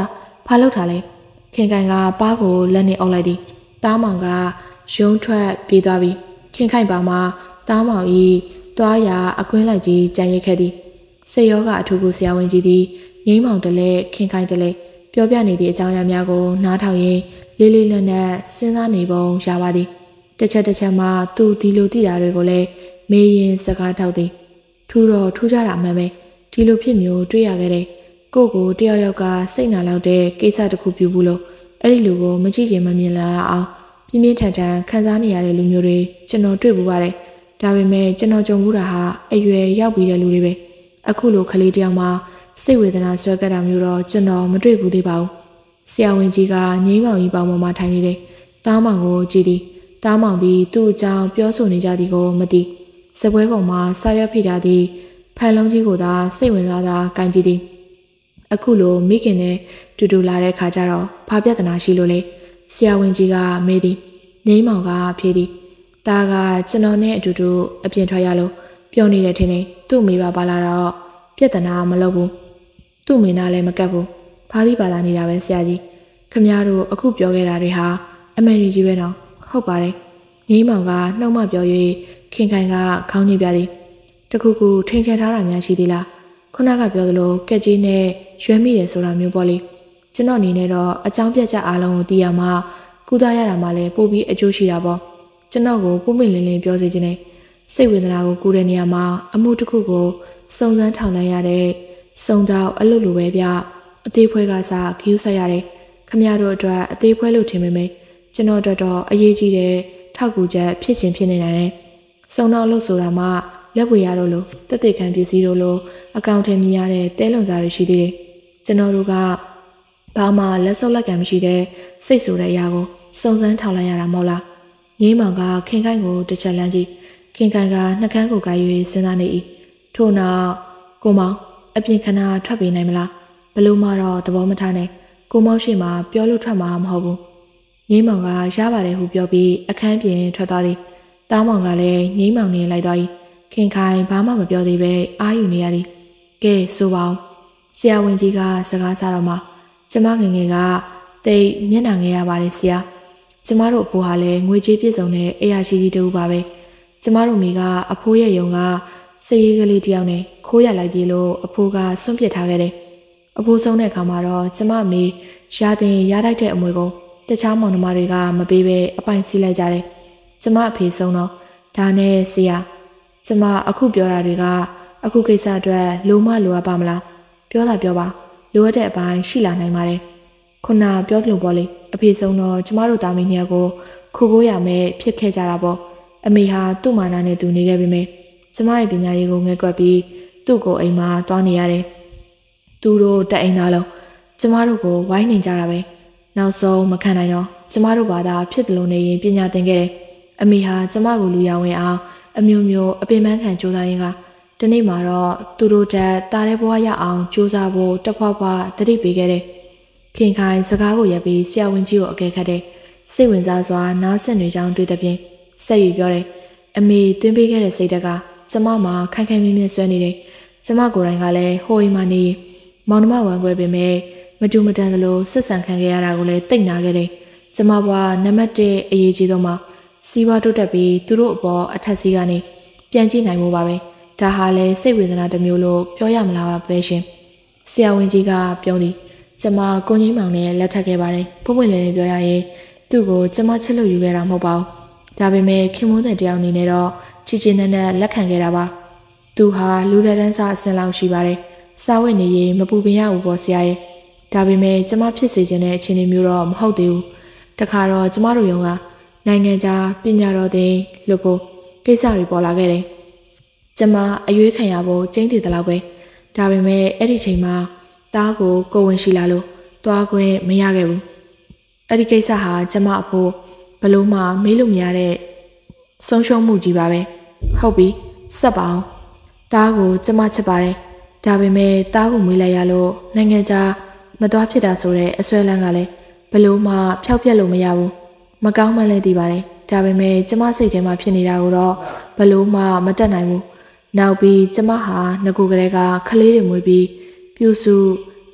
ဘာလို့ထားလဲခင်ခိုင်ကပါးကိုလက်နဲ့အုပ်လိုက်သည်တားမောင်ကရုံးထွက်ပြေးသွားပြီးခင်ခိုင်ပါမှတားမောင်ဤသွားရာအကွင်းလိုက်ကြီးကြံရိတ်ခဲ့သည်စေယောကအထူးကိုဆရာဝန်ကြီးသည်ငိမ့်မောင်တလဲခင်ခိုင်တလဲပြောပြနေသည့်အကြောင်းအရာများကိုနားထောင်ရင်းလေးလေးနက်နက်စဉ်းစားနေပုံရပါသည်တစ်ချက်တစ်ချက်မှသူဒီလိုသိတာတွေကိုလည်းမေးရင်စကားထောက်သည်ထူတော့ထူးကြတာမှန်ပဲဒီလိုဖြစ်မျိုးတွေ့ရခဲ့တဲ့ကိုကိုတယောက်ယောက်ကစိတ်နာလောက်တဲ့ကိစ္စတစ်ခုပြုဘူးလို့အဲ့ဒီလူကိုမကြည့်ချင်မမြင်လာအောင်ပြင်းပြင်းထန်ထန်ခံစားနေရတဲ့လူမျိုးတွေကျွန်တော်တွေ့ဘူးပါတယ်ဒါပေမဲ့ကျွန်တော်ကြုံဘူးတာဟာအရွယ်ရောက်ပြီးတဲ့လူတွေပဲအခုလိုကလေးတယောက်မှစိတ်ဝေဒနာဆွဲကြတာမျိုးတော့ကျွန်တော်မတွေ့ဘူးသေးပါဘူးဆရာဝန်ကြီးကငိမ့်မောင်ကြီးပေါင်းပေါ်မှာထိုင်နေတယ်တားမောင်ကိုကြည့်သည်တားမောင်သည်သူ့အကြောင်းပြောဆိုနေကြသည်ကိုမသိစပွဲပေါ်မှာဆာရွက်ဖိထားသည်ဖန်လုံးကြီးကိုသာစိတ်ဝင်စားသာကင်ကြည့်သည်အခုလိုမိခင်နဲ့တူတူလာတဲ့ခါကျတော့ဘာပြဿနာရှိလို့လဲဆရာဝန်ကြီးကမေးသည်ငိမ့်မောင်ကဖြေသည်တားကကျွန်တော်နဲ့အတူတူအပြင်ထွက်ရလို့ပြောနေတယ်ထင်တယ်သူ့မိဘပါလာတော့ပြဿနာမလုပ်ဘူးသူ့မိနာလည်းမကတ်ဘူးဘာသိပါလာနေတာပဲဆရာကြီးခမည်းတော်အခုပြောခဲ့တာတွေဟာအမှန်ကြီးပဲနော်ဟုတ်ပါတယ်ငိမ့်မောင်ကနှုတ်မပြော၍ခင်ခိုင်ကခေါင်းညိပြသည်တခုခုထိန်ချထားတာများရှိသေးလားခုနကပြောသလိုကက်ကြီးနဲ့ရွှဲမိတယ်ဆိုတာမျိုးပေါ့လေကျွန်တော်အနေနဲ့တော့အကြောင်းပြချက်အားလုံးကိုသိရမှကုသရတာမှလည်းပို့ပြီးအကျိုးရှိတာပေါ့ကျွန်တော်ကိုပုံမလင်းလင်းပြောစေချင်တယ်စိတ်ဝေဒနာကိုကူတဲ့နေရာမှာအမှုတစ်ခုကိုစုံစမ်းထောင်လိုက်ရတဲ့စုံတော့အလုပ်လိုပဲဗျအသေးဖွဲကစားခီးဆက်ရတယ်ခမရတို့အတွက်အသေးဖွဲလို့ထင်ပေမဲ့ကျွန်တော်တို့တော့အရေးကြီးတဲ့ထောက်ကူချက်ဖြစ်ချင်းဖြစ်နေနိုင်တယ်စုံတော့လို့ဆိုတာမှလက်ဝေရတို့လို့တက်တဲ့ခံပစ္စည်းတို့လို့အကောင့်ထဲမြင်ရတဲ့တဲလုံစားတွေရှိသေးတယ်ကျွန်တော်တို့ကဘာမှလက်စုပ်လက်ကံမရှိတဲ့စိတ်ဆိုတဲ့အရာကိုစုံစမ်းထောင်လိုက်ရတာမဟုတ်လားငိမ့်မောင်ကခင်ခိုင်ကိုတစ်ချက်လမ်းကြည့်ခင်ခိုင်ကနှကန်းကိုကိုက်၍စဉ်းစားနေ၏ထို့နောက်ကိုမောင်အပြင်ခဏထွက်ပြေးနိုင်မလားဘလို့မှတော့သဘောမထားနဲ့ကိုမောင်ရှိမှပြောလို့ထွက်မှာမဟုတ်ဘူးငိမ့်မောင်ကရပါတယ်ဟုပြောပြီးအခန်းပြင်ထွက်သွားသည်တားမောင်ကလည်းငိမ့်မောင်နေလိုက်သွား၏ခင်ခိုင်ဘာမှမပြောသေးပဲအာယူနေရသည်ကဲဆိုပါဦးဆရာဝန်ကြီးကစကားစားတော့မှကျမငယ်ငယ်ကတိတ်မျက်နှာငယ်ရပါတယ်ဆရာကျမတို့အဖိုးဟာလည်းငွေကြေးပြည့်စုံတဲ့အရာရှိကြီးတူပါပဲကျမတို့မိကအဖိုးရဲ့ယုံကစည်ရည်ကလေးတယောက်နဲ့ခိုးရလိုက်ပြီလို့အဖိုးကစွန့်ပစ်ထားခဲ့တယ်အဖိုးဆုံးတဲ့အခါမှာတော့ကျမမေရာတင်ရတိုက်တဲ့အမွေကိုတခြားမောင်နှမတွေကမပေးဘဲအပိုင်စီးလိုက်ကြတယ်ကျမအဖေဆုံးတော့ဒါနဲ့ဆရာကျမအခုပြောတာတွေကအခုကိစ္စအတွက်လိုမလိုအပ်ပါမလားပြောတာပြောပါလိုအပ်တဲ့အပိုင်းရှိလာနိုင်ပါတယ်ခုနပြောသလိုပေါ့လေအဖေဆုံးတော့ကျမတို့တာမီးနှစ်ယောက်ကိုခုကိုရမယ်ဖြစ်ခဲ့ကြတာပေါ့အမေဟာသူ့မာနာနဲ့သူနေခဲ့ပြီမေကျမရဲ့ပညာရေးကိုငဲကွက်ပြီးသူ့ကိုအိမ်မှာတွားနေရတယ်သူတို့တက်အိမ်သားလုံးကျမတို့ကိုဝိုင်းနေကြတာပဲနောက်ဆုံးမခံနိုင်တော့ကျမတို့ဘာသာဖြစ်တယ်လို့နေရင်ပညာသင်ခဲ့တယ်အမေဟာကျမကိုလူရဝင်အောင်အမျိုးမျိုးအပင်ပန်းခံကြိုးစားရင်းကဒီနေ့မှာတော့သူတို့တက်တားတဲ့ဘဝရအောင်ကြိုးစားဖို့တဖွာဖွာတတိပေးခဲ့တယ်ခင်ခိုင်စကားကိုရပ်ပြီးဆရာဝန်ကြီးကိုအကဲခတ်တဲ့စိတ်ဝင်စားစွာနားဆင်နေကြောင်းတွေ့တဲ့ပြင်ဆက်ယူပြောတယ်အမေတွင်းပေးခဲ့တဲ့စိတ်တက်ကကျမမှာခိုင်ခိုင်မြဲမြဲဆွဲနေတယ်ကျမကိုယ်တိုင်ကလည်းဟိုအိမ်မှာနေမောင်နှမဝမ်းခွဲပေမဲ့မတူမတန်သလိုဆက်ဆံခံခဲ့ရတာကိုလည်းတိတ်နာခဲ့တယ်ကျမဘွားနံပါတ်တစ်အရေးကြီးဆုံးမှာစီးပွားတိုးတက်ပြီးသူတို့အပေါ်အထက်စီးကနေပြန်ကြည့်နိုင်မှုပါပဲဒါဟာလည်းစိတ်ဝေဒနာတစ်မျိုးလို့ပြောရမလားပဲရှင်ဆရာဝန်ကြီးကပြောသည်ကျမကိုငိမ့်မောင်နဲ့လက်ထပ်ခဲ့ပါတယ်ပုံပွင့်လည်းပြောရရင်သူ့ကိုကျမချစ်လို့ယူခဲ့တာမဟုတ်ပါဘူးဒါပေမဲ့ခင်မွန်းတဲ့တယောက်အနေနဲ့တော့ချစ်ချင်းနဲ့နဲ့လက်ခံခဲ့တာပါသူဟာလူလက်တန်းစားအစင်လောက်ရှိပါတယ်စားဝတ်နေရေးမပူပင်ရဘူးပေါ့ဆရာရဲ့ဒါပေမဲ့ကျမဖြစ်စေခြင်းတဲ့အခြေအနေမျိုးတော့မဟုတ်သေးဘူးတခါတော့ကျမတို့ရုံကနိုင်ငံခြားပညာတော်တင်လို့ဖို့ကိစ္စတွေပေါ်လာခဲ့တယ်ကျမအရွေးခံရဖို့ကျင်းတည်တယ်လို့ပဲဒါပေမဲ့အဲ့ဒီချိန်မှာတားကိုကိုဝင်ရှိလာလို့တွားခွင့်မရခဲ့ဘူးအဲ့ဒီကိစ္စဟာကျမအဖို့ဘလို့မှမေးလို့မရတဲ့ဆုံးရှုံးမှုကြီးပါပဲဟုတ်ပြီဆက်ပါအောင်တားကိုကျမချစ်ပါတယ်ဒါပေမဲ့တားကိုမွေးလိုက်ရလို့နိုင်ငံခြားမသွားဖြစ်တာဆိုတဲ့အဆွဲလန်းကလည်းဘလို့မှဖျောက်ပြက်လို့မရဘူးမကောင်းမှလည်းသိပါတယ်ဒါပေမဲ့ကျမစိတ်ထဲမှာဖြစ်နေတာကိုတော့ဘလို့မှမတက်နိုင်ဘူးနောက်ပြီးကျမဟာငကူကလေးကခလေးတွေမွေးပြီးပြူစု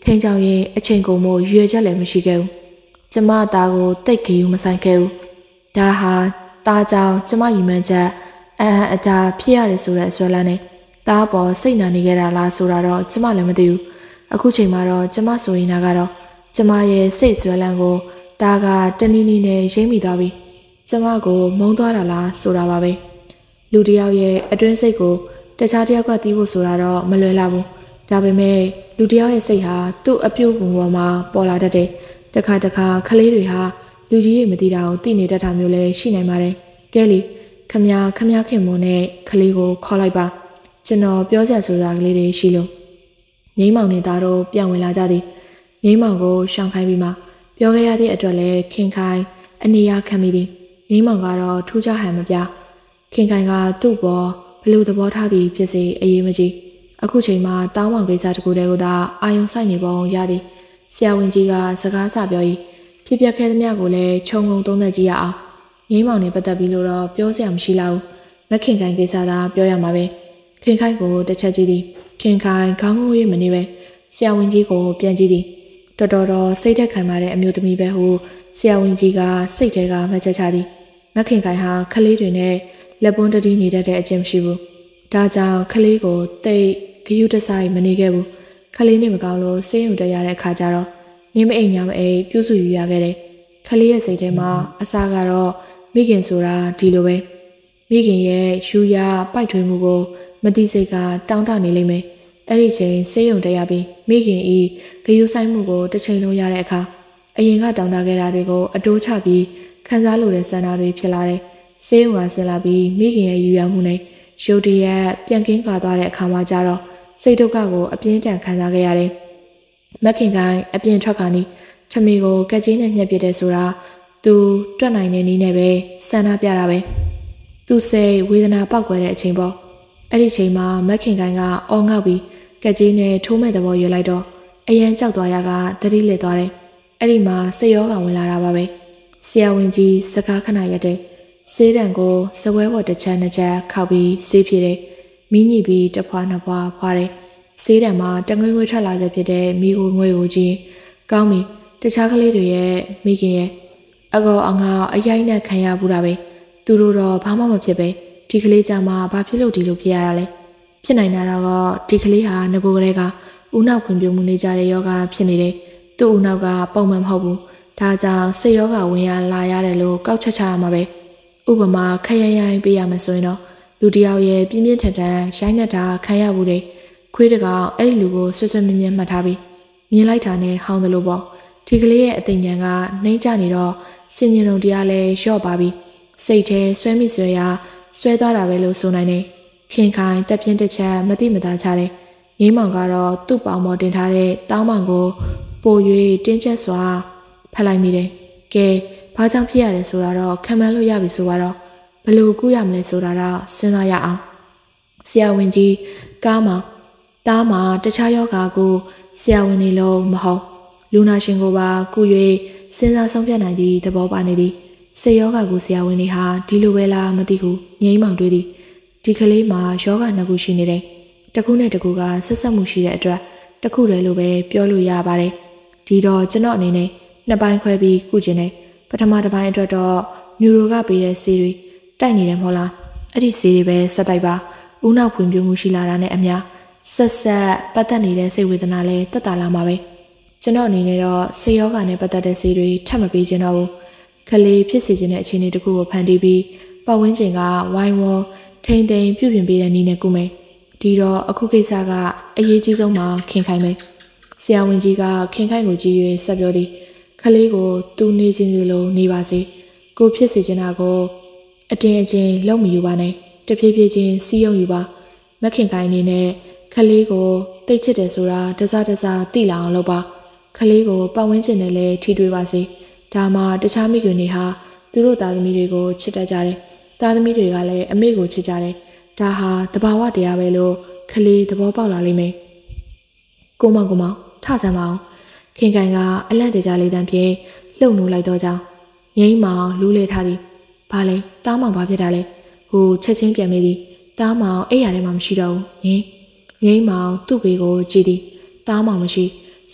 ထင်းကြောင်ရင်အချိန်ကုန်မို့ရွေချက်လည်းမရှိခဲ့ဘူးကျမသားကိုတိတ်ခေယူမဆိုင်ခဲ့ဘူးဒါဟာသားကြောင့်ကျမရီမှန်းချက်အဟံအတားဖြစ်ရတယ်ဆိုတဲ့အစွဲလန်းနဲ့သားပေါ်စိတ်နာနေခဲ့တာလားဆိုတာတော့ကျမလည်းမသိဘူးအခုချိန်မှာတော့ကျမဆိုရင်ကတော့ကျမရဲ့စိတ်ဆွဲလန်းကိုသားကတနည်းနည်းနဲ့ရိမ့်မိသွားပြီကျမကိုမုန်းသွားတာလားဆိုတာပါပဲလူတစ်ယောက်ရဲ့အတွင်းစိတ်ကိုတခြားတစ်ယောက်ကသိဖို့ဆိုတာတော့မလွယ်လာဘူးဒါပေမဲ့လူတစ်ယောက်ရဲ့စိတ်ဟာသူ့အပြုတ်ပုံပေါ်မှာပေါ်လာတတ်တယ်တခါတခါကလေးတွေဟာလူကြီးတွေမသိတာကိုသိနေတတ်တာမျိုးလည်းရှိနိုင်ပါတယ်ကဲလေခမညာခမညာခင်မွန်းနဲ့ကလေးကိုခေါ်လိုက်ပါကျွန်တော်ပြောချက်ဆိုတာကလေးတွေရှိလို့ငိမ့်မောင်နဲ့သားတို့ပြန်ဝင်လာကြသည်ငိမ့်မောင်ကိုရှောင်ခိုင်းပြီးမှပြောခဲ့ရတဲ့အတွက်လည်းခင်ခိုင်အနေရခံမိသည်ငိမ့်မောင်ကတော့ထူးခြားဟန်မပြခင်ခိုင်ကသူ့ပေါ်ဘလို့သဘောထားသည်ဖြစ်စေအရေးမကြီးအခုချိန်မှာတောင်းပန်ကိစ္စတခုတည်းကိုသာအာယုံဆိုင်နေပုံရသည်ဆရာဝန်ကြီးကစကားဆပြော၏ဖြစ်ပျက်ခဲ့သမျှကိုလည်းခြုံငုံသုံးသပ်ကြည့်ရအောင်ငိမ့်မောင်နဲ့ပတ်သက်ပြီးလို့တော့ပြောစရာမရှိလောက်ဘူးမခင်ခိုင်ကိစ္စသာပြောရမှာပဲခင်ခိုင်ကိုတစ်ချက်ကြည့်သည်ခင်ခိုင်ခေါင်းငိုရေးမနေပဲဆရာဝန်ကြီးကိုပြန်ကြည့်သည်တော်တော်တော်စိတ်ထက်ခံရတဲ့အမျိုးသမီးပဲဟုဆရာဝန်ကြီးကစိတ်ထဲကမှတ်ချက်ချသည်မခင်ခိုင်ဟာခလေးတွေနဲ့လက်ပွန်းတတိနေတတ်တဲ့အကျင့်မရှိဘူးဒါကြောင့်ခလေးကိုတိတ်ဂယုတဆိုင်မနေခဲ့ဘူးခလေးနေမကောင်းလို့ဆေးရုံတက်ရတဲ့အခါကျတော့နေမအိမ်ညာမအိမ်ပြုစုယူရခဲ့တယ်ခလေးရဲ့စိတ်ထဲမှာအစားကတော့မိခင်ဆိုတာဒီလိုပဲမိခင်ရဲ့ယူရပိုက်ထွေးမှုကိုမတိစိတ်ကတောင်းတနေလိမ့်မယ်အဲ့ဒီချိန်ဆေးရုံတက်ရပြီးမိခင်ဤဂယုဆိုင်မှုကိုတစ်ချိန်လုံးရတဲ့အခါအရင်ကတောင်းတခဲ့တာတွေကိုအတိုးချပြီးခံစားလိုတဲ့ဆန္ဒတွေဖြစ်လာတယ်ဆေးရုံကဆင်းလာပြီးမိခင်ရဲ့ယူရမှုနဲ့ရုတ်တရက်ပြန်ကင်းခွာသွားတဲ့အခါမှာကျတော့စိတ်ဒုက္ခကိုအပြင်းထန်ခံစားခဲ့ရတယ်မခင်ကိုင်းအပြင်ထွက်ခါနီးထမီကိုကက်ကြီးနဲ့ညှက်ပစ်တယ်ဆိုတာသူတွက်နိုင်တဲ့နည်းနဲ့ပဲဆန္ဒပြတာပဲသူစိတ်ဝေဒနာပေါက်ကွယ်တဲ့အချိန်ပေါ့အဲ့ဒီချိန်မှာမခင်ကိုင်းကအော်ငေါက်ပြီးကက်ကြီးနဲ့ထိုးမဲ့သဘောရွေလိုက်တော့အရန်ကြောက်သွားရကတတိလက်သွားတယ်အဲ့ဒီမှာစိတ်ရောဂါဝင်လာတာပါပဲဆရာဝန်ကြီးစကားခဏရက်တဲ့ဆေးတံကိုစပွဲပေါ်တစ်ချက်နှစ်ချက်ခောက်ပြီးဆေးဖြည့်တယ်မိညိပြီးတဖွာနှစ်ဖွာဖွာတယ်ဆေးတံမှာတငွေငွေထွက်လာစေဖြစ်တဲ့မိအိုငွေကိုကြည့်ကောင်းပြီတခြားကလေးတွေရဲ့မိခင်ရဲ့အကောအငါအရိုက်နဲ့ခံရဘူးတာပဲသူတို့တော့ဘာမှမဖြစ်ပဲဒီကလေးကြမှာဘာဖြစ်လို့ဒီလိုဖြစ်ရတာလဲဖြစ်နိုင်တာတော့ဒီကလေးဟာငကိုကလေးကဦးနောက်ဖွံ့ဖြိုးမှုနေကြတဲ့ယောဂဖြစ်နေတယ်သူ့ဦးနောက်ကပုံမှန်မဟုတ်ဘူးဒါကြောင့်စိတ်ယောဂဝင်ရလာရတယ်လို့ကောက်ချက်ချရမှာပဲဥပမာခရရိုင်းပေးရမယ်ဆိုရင်တော့လူတယောက်ရဲ့ပြင်းပြင်းထန်ထန်ရိုင်းနေတာခံရဘူးတဲ့ခွေးတကောင်အဲ့ဒီလူကိုဆွဆွမြင်းမြင်းမှတ်ထားပြီးမြင်လိုက်တာနဲ့ဟောင်းတယ်လို့ပေါ့ဒီကလေးရဲ့အသိဉာဏ်ကနှိမ့်ချနေတော့စင်ញင်ုံတရားလဲလျှော့ပါပြီစိတ်ထဲဆွဲမိဆွဲရဆွဲသွားတာပဲလို့ဆိုနိုင်တယ်ခင်ခိုင်တက်ပြင်းတစ်ချက်မတိမသားချတယ်ငိမ့်မောင်ကတော့သူ့ပေါင်ပေါ်တင်ထားတဲ့တောင်းပန်ကိုပို၍တင်းကျပ်စွာဖက်လိုက်မိတယ်ကဲဘာကြောင့်ဖြစ်ရတယ်ဆိုတာတော့ခံမှန်းလို့ရပြီဆိုတော့ဘယ်လိုကုရမလဲဆိုတာတော့စဉ်းစားရအောင်ဆရာဝန်ကြီးကားမှာတားမှာတခြားယောဂါကိုဆရာဝန်တွေလုံးမဟုတ်လူနာရှင်ကိုပါကု၍စဉ်းစားဆုံးဖြတ်နိုင်သည့်သဘောပါနေသည်ဆေးယောဂါကိုဆရာဝန်တွေဟာဒီလိုပဲလားမသိဘူးငိမ့်မောင်တွေးသည်ဒီကလေးမှာယောဂါနှစ်ခုရှိနေတယ်တစ်ခုနဲ့တစ်ခုကဆက်ဆက်မှုရှိတဲ့အတွက်တစ်ခုတည်းလို့ပဲပြောလို့ရပါတယ်ဒီတော့ကျွန်တော်အနေနဲ့နှစ်ပိုင်းခွဲပြီးကုကျင်တယ်ပထမတစ်ပိုင်းအတွက်တော့နျူရိုကပေးတဲ့ဆေးတွေတိုက်နေတယ်မဟုတ်လားအဲ့ဒီဆေးတွေပဲဆက်တိုက်ပါဦးနောက်ဖွံ့ဖြိုးမှုရှိလာတာနဲ့အမျှဆက်ဆက်ပတ်သက်နေတဲ့စိတ်ဝေဒနာလည်းတက်တာလာမှာပဲကျွန်တော်အနေနဲ့တော့ဆေးယောဂါနဲ့ပတ်သက်တဲ့ဆေးတွေထပ်မပေးချင်တော့ဘူးခလေးဖြစ်စေခြင်းတဲ့အခြေအနေတစ်ခုကိုဖန်တီးပြီးပတ်ဝန်းကျင်ကဝိုင်းဝန်းထိမ့်သိမ်းပြုပြင်ပေးတဲ့နည်းနဲ့ကုမယ်ဒီတော့အခုကိစ္စကအရေးကြီးဆုံးမှာခင်ခိုင်မယ်ဆရာဝန်ကြီးကခင်ခိုင်ကိုကြည့်၍ဆက်ပြောသည်ခလေးကိုသူနေခြင်းလိုနေပါစေကိုဖြစ်စေခြင်းတာကိုအတင်းအကျဉ်းလုံးမယူပါနဲ့တဖြည်းဖြည်းချင်းစီးရုံယူပါမခင်ခိုင်အနေနဲ့ခလေးကိုတိတ်ချစ်တယ်ဆိုတာတစားတစားသိလာအောင်လုပ်ပါခလေးကိုပတ်ဝန်းကျင်နဲ့လည်းထိတွေ့ပါစေဒါမှတခြားမိခင်တွေဟာသူတို့သားသမီးတွေကိုချစ်တတ်ကြတယ်သားသမီးတွေကလည်းအမေကိုချစ်ကြတယ်ဒါဟာတဘာဝတရားပဲလို့ခလေးသဘောပေါက်လာလိမ့်မယ်ကိုမောင်ကိုမောင်ထဆမ်းပါအောင်ခင်ကန်ကအလန့်တကြားလေးတန်းဖြင့်လှုပ်နိုးလိုက်တော့ကြောင်းငိမ့်မောင်လူးလေထားသည်ဘာလဲတားမောင်ဘာဖြစ်တာလဲဟိုချက်ချင်းပြန်မေးသည်တားမောင်အိပ်ရာထဲမှာမရှိတော့ဘူးဟင်ငိမ့်မောင်သူ့ဘေးကိုကြည့်သည်တားမောင်မရှိဆ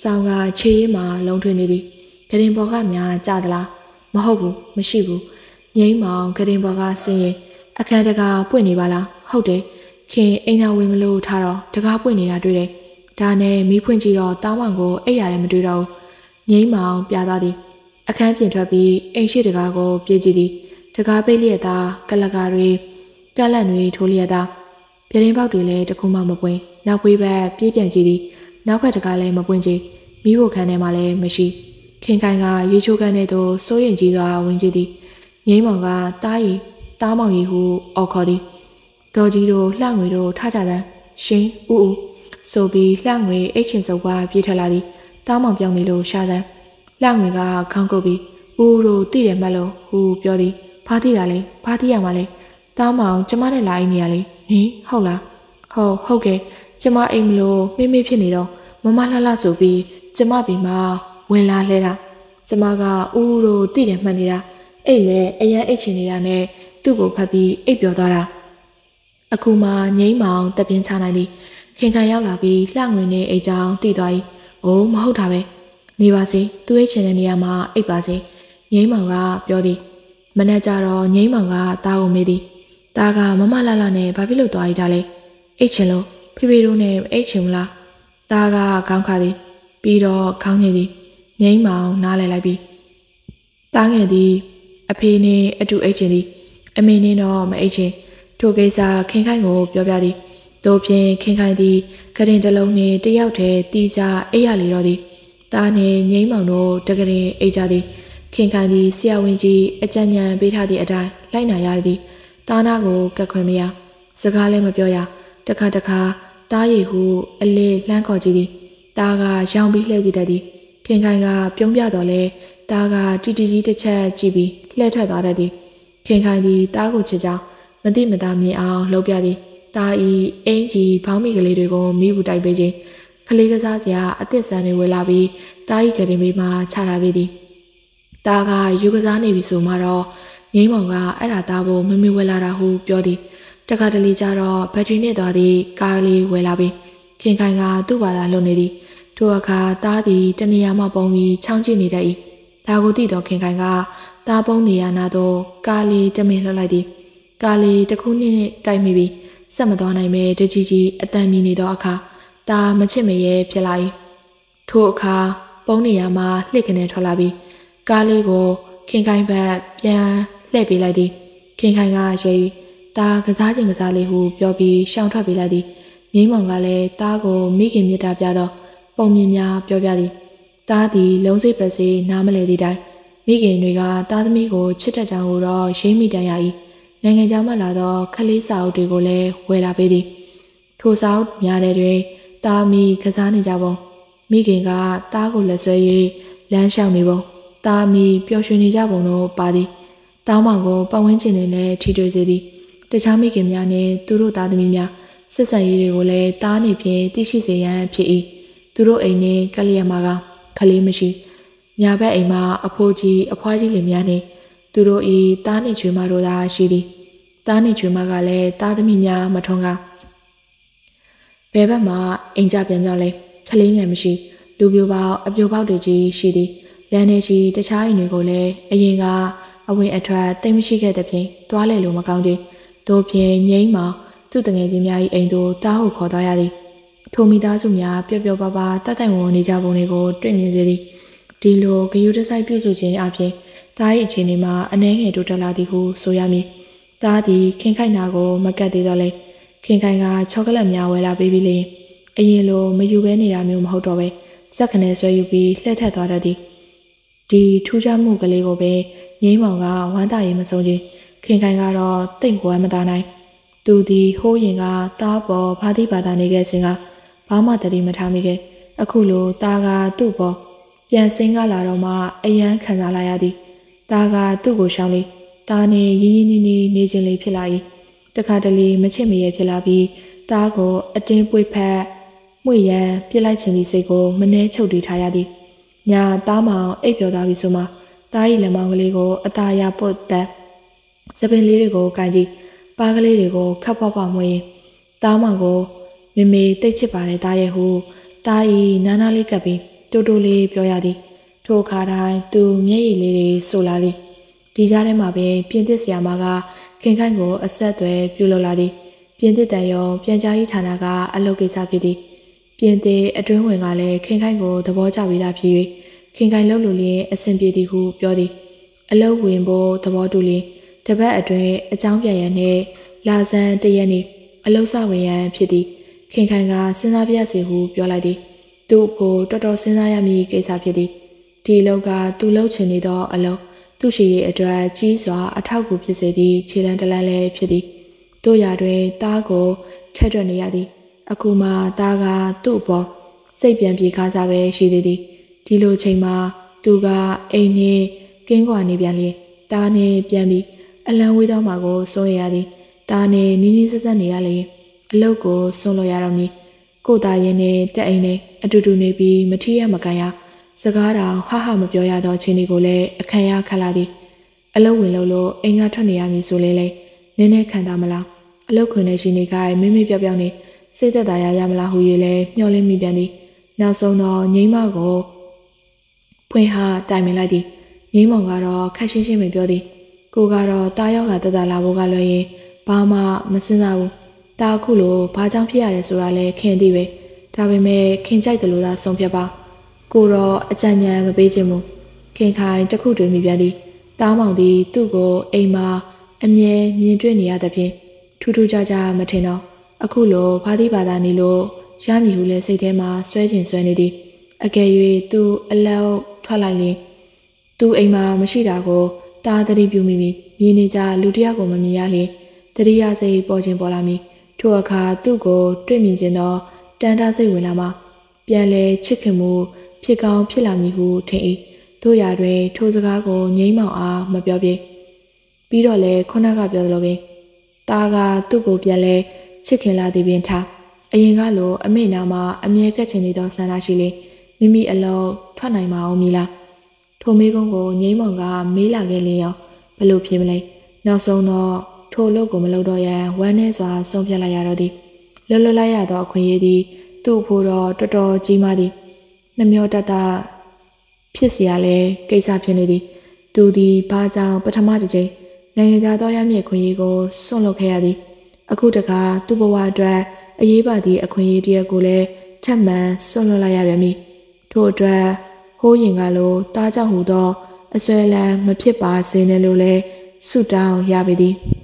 ဆောင်းကခြေရင်းမှာလုံထွေနေသည်ကရင်ဘော်ကများကြသလားမဟုတ်ဘူးမရှိဘူးငိမ့်မောင်ကရင်ဘော်ကဆင်းရင်အခန်းတကာပွင့်နေပါလားဟုတ်တယ်ခင်အိမ်သာဝင်မလို့ထားတော့တကားပွင့်နေတာတွေ့တယ်ဒါနဲ့မီးဖွင့်ကြည့်တော့တောင်းဝံကိုအိပ်ရတယ်မတွေ့တော့ငိမ့်မောင်ပြသွားသည်အခန်းပြင်ထွက်ပြီးအိမ်ရှိတကားကိုပြေးကြည့်သည်တကားပိတ်လျက်သာကလကာတွေကလန့်တွေထိုးလျက်သာပြတင်းပေါက်တွေလည်းတခုမှမပွင့်နောက်ဖေးဘက်ပြေးပြန်ကြည့်သည်နောက်ဘက်တကားလည်းမပွင့်ကြည့်မိဖို့ခန်းထဲမှာလည်းမရှိခင်ခိုင်ကရေချိုးခန်းထဲသို့စိုးရင်ကြီးစွာဝင်ကြည့်သည်ငိမ့်မောင်ကတားရီတားမောင်ရီဟုအော်ခေါ်သည်ဒေါ်ကြီးတို့လှငွေတို့ထားကြတယ်ရှင်ဦးဦးဆိုပြီးလှငွေအိတ်ချင်စုပ်ကပြေးထွက်လာသည်တားမောင်ပြောင်းနေလို့ရှာတယ်လှငွေကခေါင်းကုပ်ပြီးဦးတို့သိတယ်မှတ်လို့ဟူပြောသည်ဖားသိတာလေဖားသိရမှာလေတားမောင်ကျမနဲ့လာအိမ်နေရလေဟင်ဟုတ်လားဟုတ်ဟုတ်ကဲ့ကျမအိမ်မလို့မိမိဖြစ်နေတော့မမလှလှဆိုပြီးကျမပြီမှာဝင်လာလဲတာကျမကဦးတို့သိတယ်မှတ်နေတာအိတ်လည်းအရန်အိတ်ချင်နေတာနဲ့သူ့ကိုဖတ်ပြီးအိတ်ပြောသွားတာအခုမှငိမ့်မောင်တပြင်းချနိုင်သည်ခင်ခံရောက်လာပြီးလှငွေနဲ့အိတ်ချောင်းတည်သွား၏အိုးမဟုတ်တာပဲနေပါစေသူ့အိတ်ချင်တဲ့နေရာမှာအိတ်ပါစေငိမ့်မောင်ကပြောသည်မနေ့ကျတော့ငိမ့်မောင်ကတားကိုမေးသည်တားကမမလှလှနဲ့ဘာဖြစ်လို့သွားရတာလဲအိတ်ချင်လို့ဖေဖေတို့နဲ့အိတ်ချင်မလားတားကခေါင်းခါသည်ပြီးတော့ခေါင်းနေသည်ငိမ့်မောင်နားလည်လိုက်ပြီးတားငယ်သည်အဖေနဲ့အတူအိတ်ချင်သည်အမေနဲ့တော့မအိတ်ချင်ထိုကိစ္စခင်ခိုင်ကိုပြောပြသည်တို့ဖြင့်ခင်ခိုင်သည်ကရင်တလုံးနှင့်တယောက်တည်းတီးကြအိတ်ရလေတော့သည်တားနှင့်ငိမ့်မောင်တို့တကရင်အိတ်ကြသည်ခင်ခိုင်သည်ဆရာဝန်ကြီးအကြံဉာဏ်ပေးထားသည့်အတိုင်းလိုက်နာရသည်တားနာကိုကတ်ခွင့်မရစကားလည်းမပြောရတခါတခါတားရည်ဟုအလေးလှမ်းခေါ်ကြည့်သည်တားကရောင်ပြီးလှည့်ကြည့်တတ်သည်ခင်ခိုင်ကပြုံးပြတော်လဲတားကတီတီကြီးတစ်ချက်ကြည့်ပြီးလှည့်ထွက်သွားတတ်သည်ခင်ခိုင်သည်တားကိုချစ်ကြောင်းမသိမသာမြင်အောင်လှုပ်ပြသည်တားဤအင်ကြီးဘောင်းမိကလေးတွေကိုမိဘူးတိုက်ပေးခြင်းကလေးကစားစရာအသစ်ဆန်းတွေဝယ်လာပြီးတားဤကရင်မေးမှချလာပေးသည်တားကယူကစားနေပြီဆိုမှတော့ငိမ့်မောင်ကအဲ့ဒါတားဖို့မမေဝယ်လာတာဟုပြောသည်တခါတလေကျတော့ဘက်ထရီနဲ့သွားသည့်ကားလေးဝယ်လာပြီးခင်ခိုင်ကသူ့ဘာသာလုပ်နေသည်ထိုအခါတားသည်တနေရာမှပုံပြီးချောင်းကျနေတတ်၏ဒါကိုသိတော့ခင်ခိုင်ကတားပုံးနေရနာတော့ကားလေးတမင်လှုပ်လိုက်သည်ကားလေးတစ်ခုနဲ့တိုက်မိပြီးဆက်မသွားနိုင်ပဲတကြီးကြီးအတန်မြည်နေသောအခါတားမချစ်မရဲဖြစ်လာ၏ထိုအခါပုံးနေရမှလှစ်ကနေထွက်လာပြီးကားလေးကိုခင်ခိုင်ဘက်ပြန်လှည့်ပေးလိုက်သည်ခင်ခိုင်ကရေတားကစားခြင်းကစားလေးဟုပြောပြီးရှောင်ထွက်ပေးလိုက်သည်ငိမ့်မောင်ကလည်းတားကိုမိခင်မြတ်တာပြသောပုံမြင်များပြောပြသည်တားသည်လုံးစိတ်ပဲစေနားမလဲသည့်တိုင်မိခင်တွေကတားသမီးကိုချစ်တတ်ကြောင်းကိုတော့ရိမ့်မိတန်ရ၏နိုင်ငံခြားမှလာသောခလေးစာအုပ်တွေကိုလည်းဝယ်လာပေးသည်ထိုစာအုပ်များတဲ့တွင်တားမိကစားနေကြပုံမိခင်ကတားကိုလက်ဆွဲ၍လမ်းလျှောက်နေပုံတားမိပျော်ရွှင်နေကြပုံတို့ပါသည်တောင်းမောင်ကိုပတ်ဝန်းကျင်နဲ့လည်းထိတွေ့စေသည်တခြားမိခင်များနှင့်သူတို့သားသမီးများဆက်ဆံရေးတွေကိုလည်းတားနေဖြင့်သိရှိစေရန်ဖြစ်၏သူတို့အိမ်နှင့်ကလျက်မှာကခလေးမရှိညာဘက်အိမ်မှာအဖိုးကြီးအဖွားကြီးလင်များနှင့်သူတို့၏တားနှင့်ချွေမတို့သာရှိသည်တားနှင့်ချွေမကလည်းတားသမီးများမထွန်းကားဘယ်ဘက်မှာအိမ်ကြပြန်ကြောင်းလဲခလေးငယ်မရှိလူပြိုပေါက်အပြိုပေါက်တွေကြီးရှိသည်လမ်းထဲရှိတခြားအိမ်တွေကိုလည်းအရင်ကအဝင်အထွက်တိတ်မရှိခဲ့တဲ့ဖြင့်တွားလဲလို့မကောင်းခြင်းတို့ဖြင့်ငိမ့်မောင်သူ့တငယ်ချင်းများ၏အိမ်သို့တားဟုခေါ်သွားရသည်ထိုမိသားစုများပျော်ပျော်ပါပါတတ်တိုင်ဝင်နေကြပုံတွေကိုတွေ့မြင်စေသည်ဒီလိုဂယုတစိုက်ပြုစုခြင်းအပြင်တား၏အခြေအနေမှာအနှဲငယ်တိုးတက်လာသည်ဟုဆိုရမည်တားသည်ခင်ခိုင်နာကိုမကတ်သေးတော့လေခင်ခိုင်ကချောကလက်များဝယ်လာပေးပြီးလျင်အရင်လိုမယူဘဲနေတာမျိုးမဟုတ်တော့ပဲစက်ခနဲဆွဲယူပြီးလှည့်ထက်သွားတတ်သည်ဒီထူးခြားမှုကလေးကိုပဲငိမ့်မောင်ကဝမ်းသာရေးမဆုံးခြင်းခင်ခိုင်ကတော့တိတ်ဝမ်းမသာနိုင်သူသည်ဟိုးရင်ကတားပေါ်ဘာတိဘာသာနေခဲ့စဉ်ကဘာမှတတိမထားမိခဲ့အခုလိုတားကသူ့ပေါ်ပြန်စင်းကားလာတော့မှအယမ်းခံစားလာရသည်တားကသူ့ကိုရှောင်းလေတားနဲ့ရင်းရင်းနှီးနှီးနေခြင်းလေးဖြစ်လာ၏တခါတလေမချစ်မရဲဖြစ်လာပြီးတားကိုအတင်းပွေဖက်မှွေရန်ပြစ်လိုက်ခြင်းဒီစိတ်ကိုမနှဲချုပ်တည်ထားရသည်ညာတားမောင်အိပ်ပျော်သွားပြီဆိုမှတား၏လက်မောင်းကလေးကိုအသာရပုတ်သက်စပင်လေးတွေကိုကန်ကြည့်ပါးကလေးတွေကိုခပ်ပွားပွားမွေးတားမောင်ကိုမေမေတိတ်ချစ်ပါတယ်တားရဲ့ဟုတားဤနားနာလေးကပ်ပြီးတိုးတိုးလေးပြောရသည်ထိုအခါတိုင်းသူမျက်ရည်လေးတွေဆိုလာသည်ဒီကြားထဲမှာပင်ပြင်သစ်ဆရာမကခင်ခိုင်ကိုအဆက်အသွယ်ပြုလုပ်လာသည်ပြင်သစ်တန်ရုံပြန်ကြားရေးဌာနကအလုပ်ကိစ္စဖြစ်သည်ပြင်သစ်အတွင်းဝင်ကလည်းခင်ခိုင်ကိုသဘောကျပြီးသားဖြစ်၍ခင်ခိုင်လှုပ်လို့လျင်အဆင်ပြေသည်ဟုပြောသည်အလုပ်ဝင်ဖို့သဘောတူလျင်တပတ်အတွင်းအကြောင်းပြန်ရန်နှင့်လာဆန်းတရက်နေ့အလုပ်စဝင်ရန်ဖြစ်သည်ခင်ခိုင်ကစဉ်းစားပြရစီဟုပြောလိုက်သည်သူ့ဖို့တော်တော်စဉ်းစားရမည်ကိစ္စဖြစ်သည်ဒီအလုပ်ကသူလှုပ်ချင်နေသောအလုပ်သူရှိရဲ့အတွက်ကြီးစွာအထောက်အကူဖြစ်စေသည့်ခြေလမ်းတလမ်းလည်းဖြစ်သည်တို့ရာတွင်တားကိုထက်တွက်နေရသည်အခုမှတားကသူ့အပေါ်စိတ်ပြန်ပြေကားစားပဲရှိသေးသည်ဒီလိုချိန်မှာသူကအိမ်နှင့်ကင်းကွာနေပြန်လျင်တားနှင့်ပြန်ပြီးအလံဝေးတော့မှာကိုစိုးရသည်တားနှင့်နီးနီးဆက်ဆက်နေရလျင်အလုပ်ကိုဆွန့်လို့ရတော့မည်ကိုသားရင်နဲ့တက်အိမ်နဲ့အတူတူနေပြီးမထီးရမကန်ရစကားတော်ဟဟမပြောရသောချင်းတွေကိုလည်းအခမ်းရခတ်လာသည်အလုပ်ဝင်လို့လို့အိမ်ကထွက်နေရမည်ဆိုလေလေနည်းနည်းခံတာမလားအလုပ်ခွင်နဲ့ရှင်နေခိုင်းမိမိပြောက်ပြောက်နေစိတ်သက်သာရရမလားဟု၍လည်းမျှော်လင့်မိပြန်သည်နောက်ဆုံးတော့ငိမ့်မကိုဖွင့်ဟာတိုင်ပင်လိုက်သည်ငိမ့်မောင်ကတော့ခက်ရှင်းရှင်းပဲပြောသည်ကိုကတော့တားရောက်ကတက်တာလာဖို့ကလွယ်ရင်ဘာမှမစင်စားဘူးတားအခုလိုဘာကြောင့်ဖြစ်ရတယ်ဆိုတာလည်းခင်သိပဲဒါပေမဲ့ခင်ကြိုက်တယ်လို့သာဆုံးဖြတ်ပါကိုတော့အကြံဉာဏ်မပေးခြင်းဘူးခင်ခိုင်တခုတွေ့မိပြန်သည်တားမောင်သည်သူ့ကိုအိမ်မှာအမြဲမြင်တွေ့နေရတဲ့ဖြင့်ထူးထူးခြားခြားမထင်တော့အခုလိုဘာတိဘာသာနေလို့ရမည်ဟုလည်းစိတ်ထဲမှာဆွဲကျင်ဆွဲနေသည်အကယ်၍သူအလောက်ထွက်လိုက်ရင်သူအိမ်မှာမရှိတာကိုတားသတိပြုမိမိမြင်နေကြလူတယောက်ကိုမမြင်ရလျင်တတိယစိတ်ပေါ်ခြင်းပေါ်လာမည်ထိုအခါသူ့ကိုတွေ့မြင်ခြင်းသောတန်တားစိတ်ဝင်လာမှပြန်လဲချစ်ခင်မှုဖြစ်ကောင်းဖြစ်လာမည်ဟုထင်၏တို့ရာတွင်ထိုစကားကိုငိမ့်မောင်အားမပြောပြပြီးတော့လဲခုနကပြောသလိုပင်တားကသူ့ကိုပြန်လဲချစ်ခင်လာသည်ပင်ထားအရင်ကလိုအမေနာမှာအမြဲကက်ချင်နေသောဆန္ဒရှိလေမိမိအလုံးထွက်နိုင်မအောင်မီလားထိုမေးခွန်းကိုငိမ့်မောင်ကမေးလာခဲ့လေရောဘယ်လိုဖြစ်မလဲနောက်ဆုံးတော့ထိုအလုပ်ကိုမလုပ်တော့ရန်ဝမ်းနည်းစွာဆုံးဖြတ်လိုက်ရတော့သည်လွတ်လွတ်လိုက်ရသောအခွင့်အရေးသည်သူ့ဖို့တော့တော်တော်ကြီးမားသည်နှမျောတတဖြစ်เสียလဲကိစ္စဖြစ်နေသည်သူသည်ဘာကြောင့်ပထမတစ်ချိန်နိုင်ငံသားတော်ရမည့်အခွင့်အရေးကိုစွန့်လွတ်ခဲ့ရသည်အခုတခါသူ့ဘဝအတွက်အရေးပါသည့်အခွင့်အရေးတရက်ကိုလည်းထပ်မံစွန့်လွတ်လိုက်ရပြန်ပြီထို့အတွက်ဟိုးရင်ကလိုတားကြောင့်ဟူသောအဆွဲလန်းမဖြစ်ပါစေနဲ့လို့လဲဆုတောင်းရပေသည်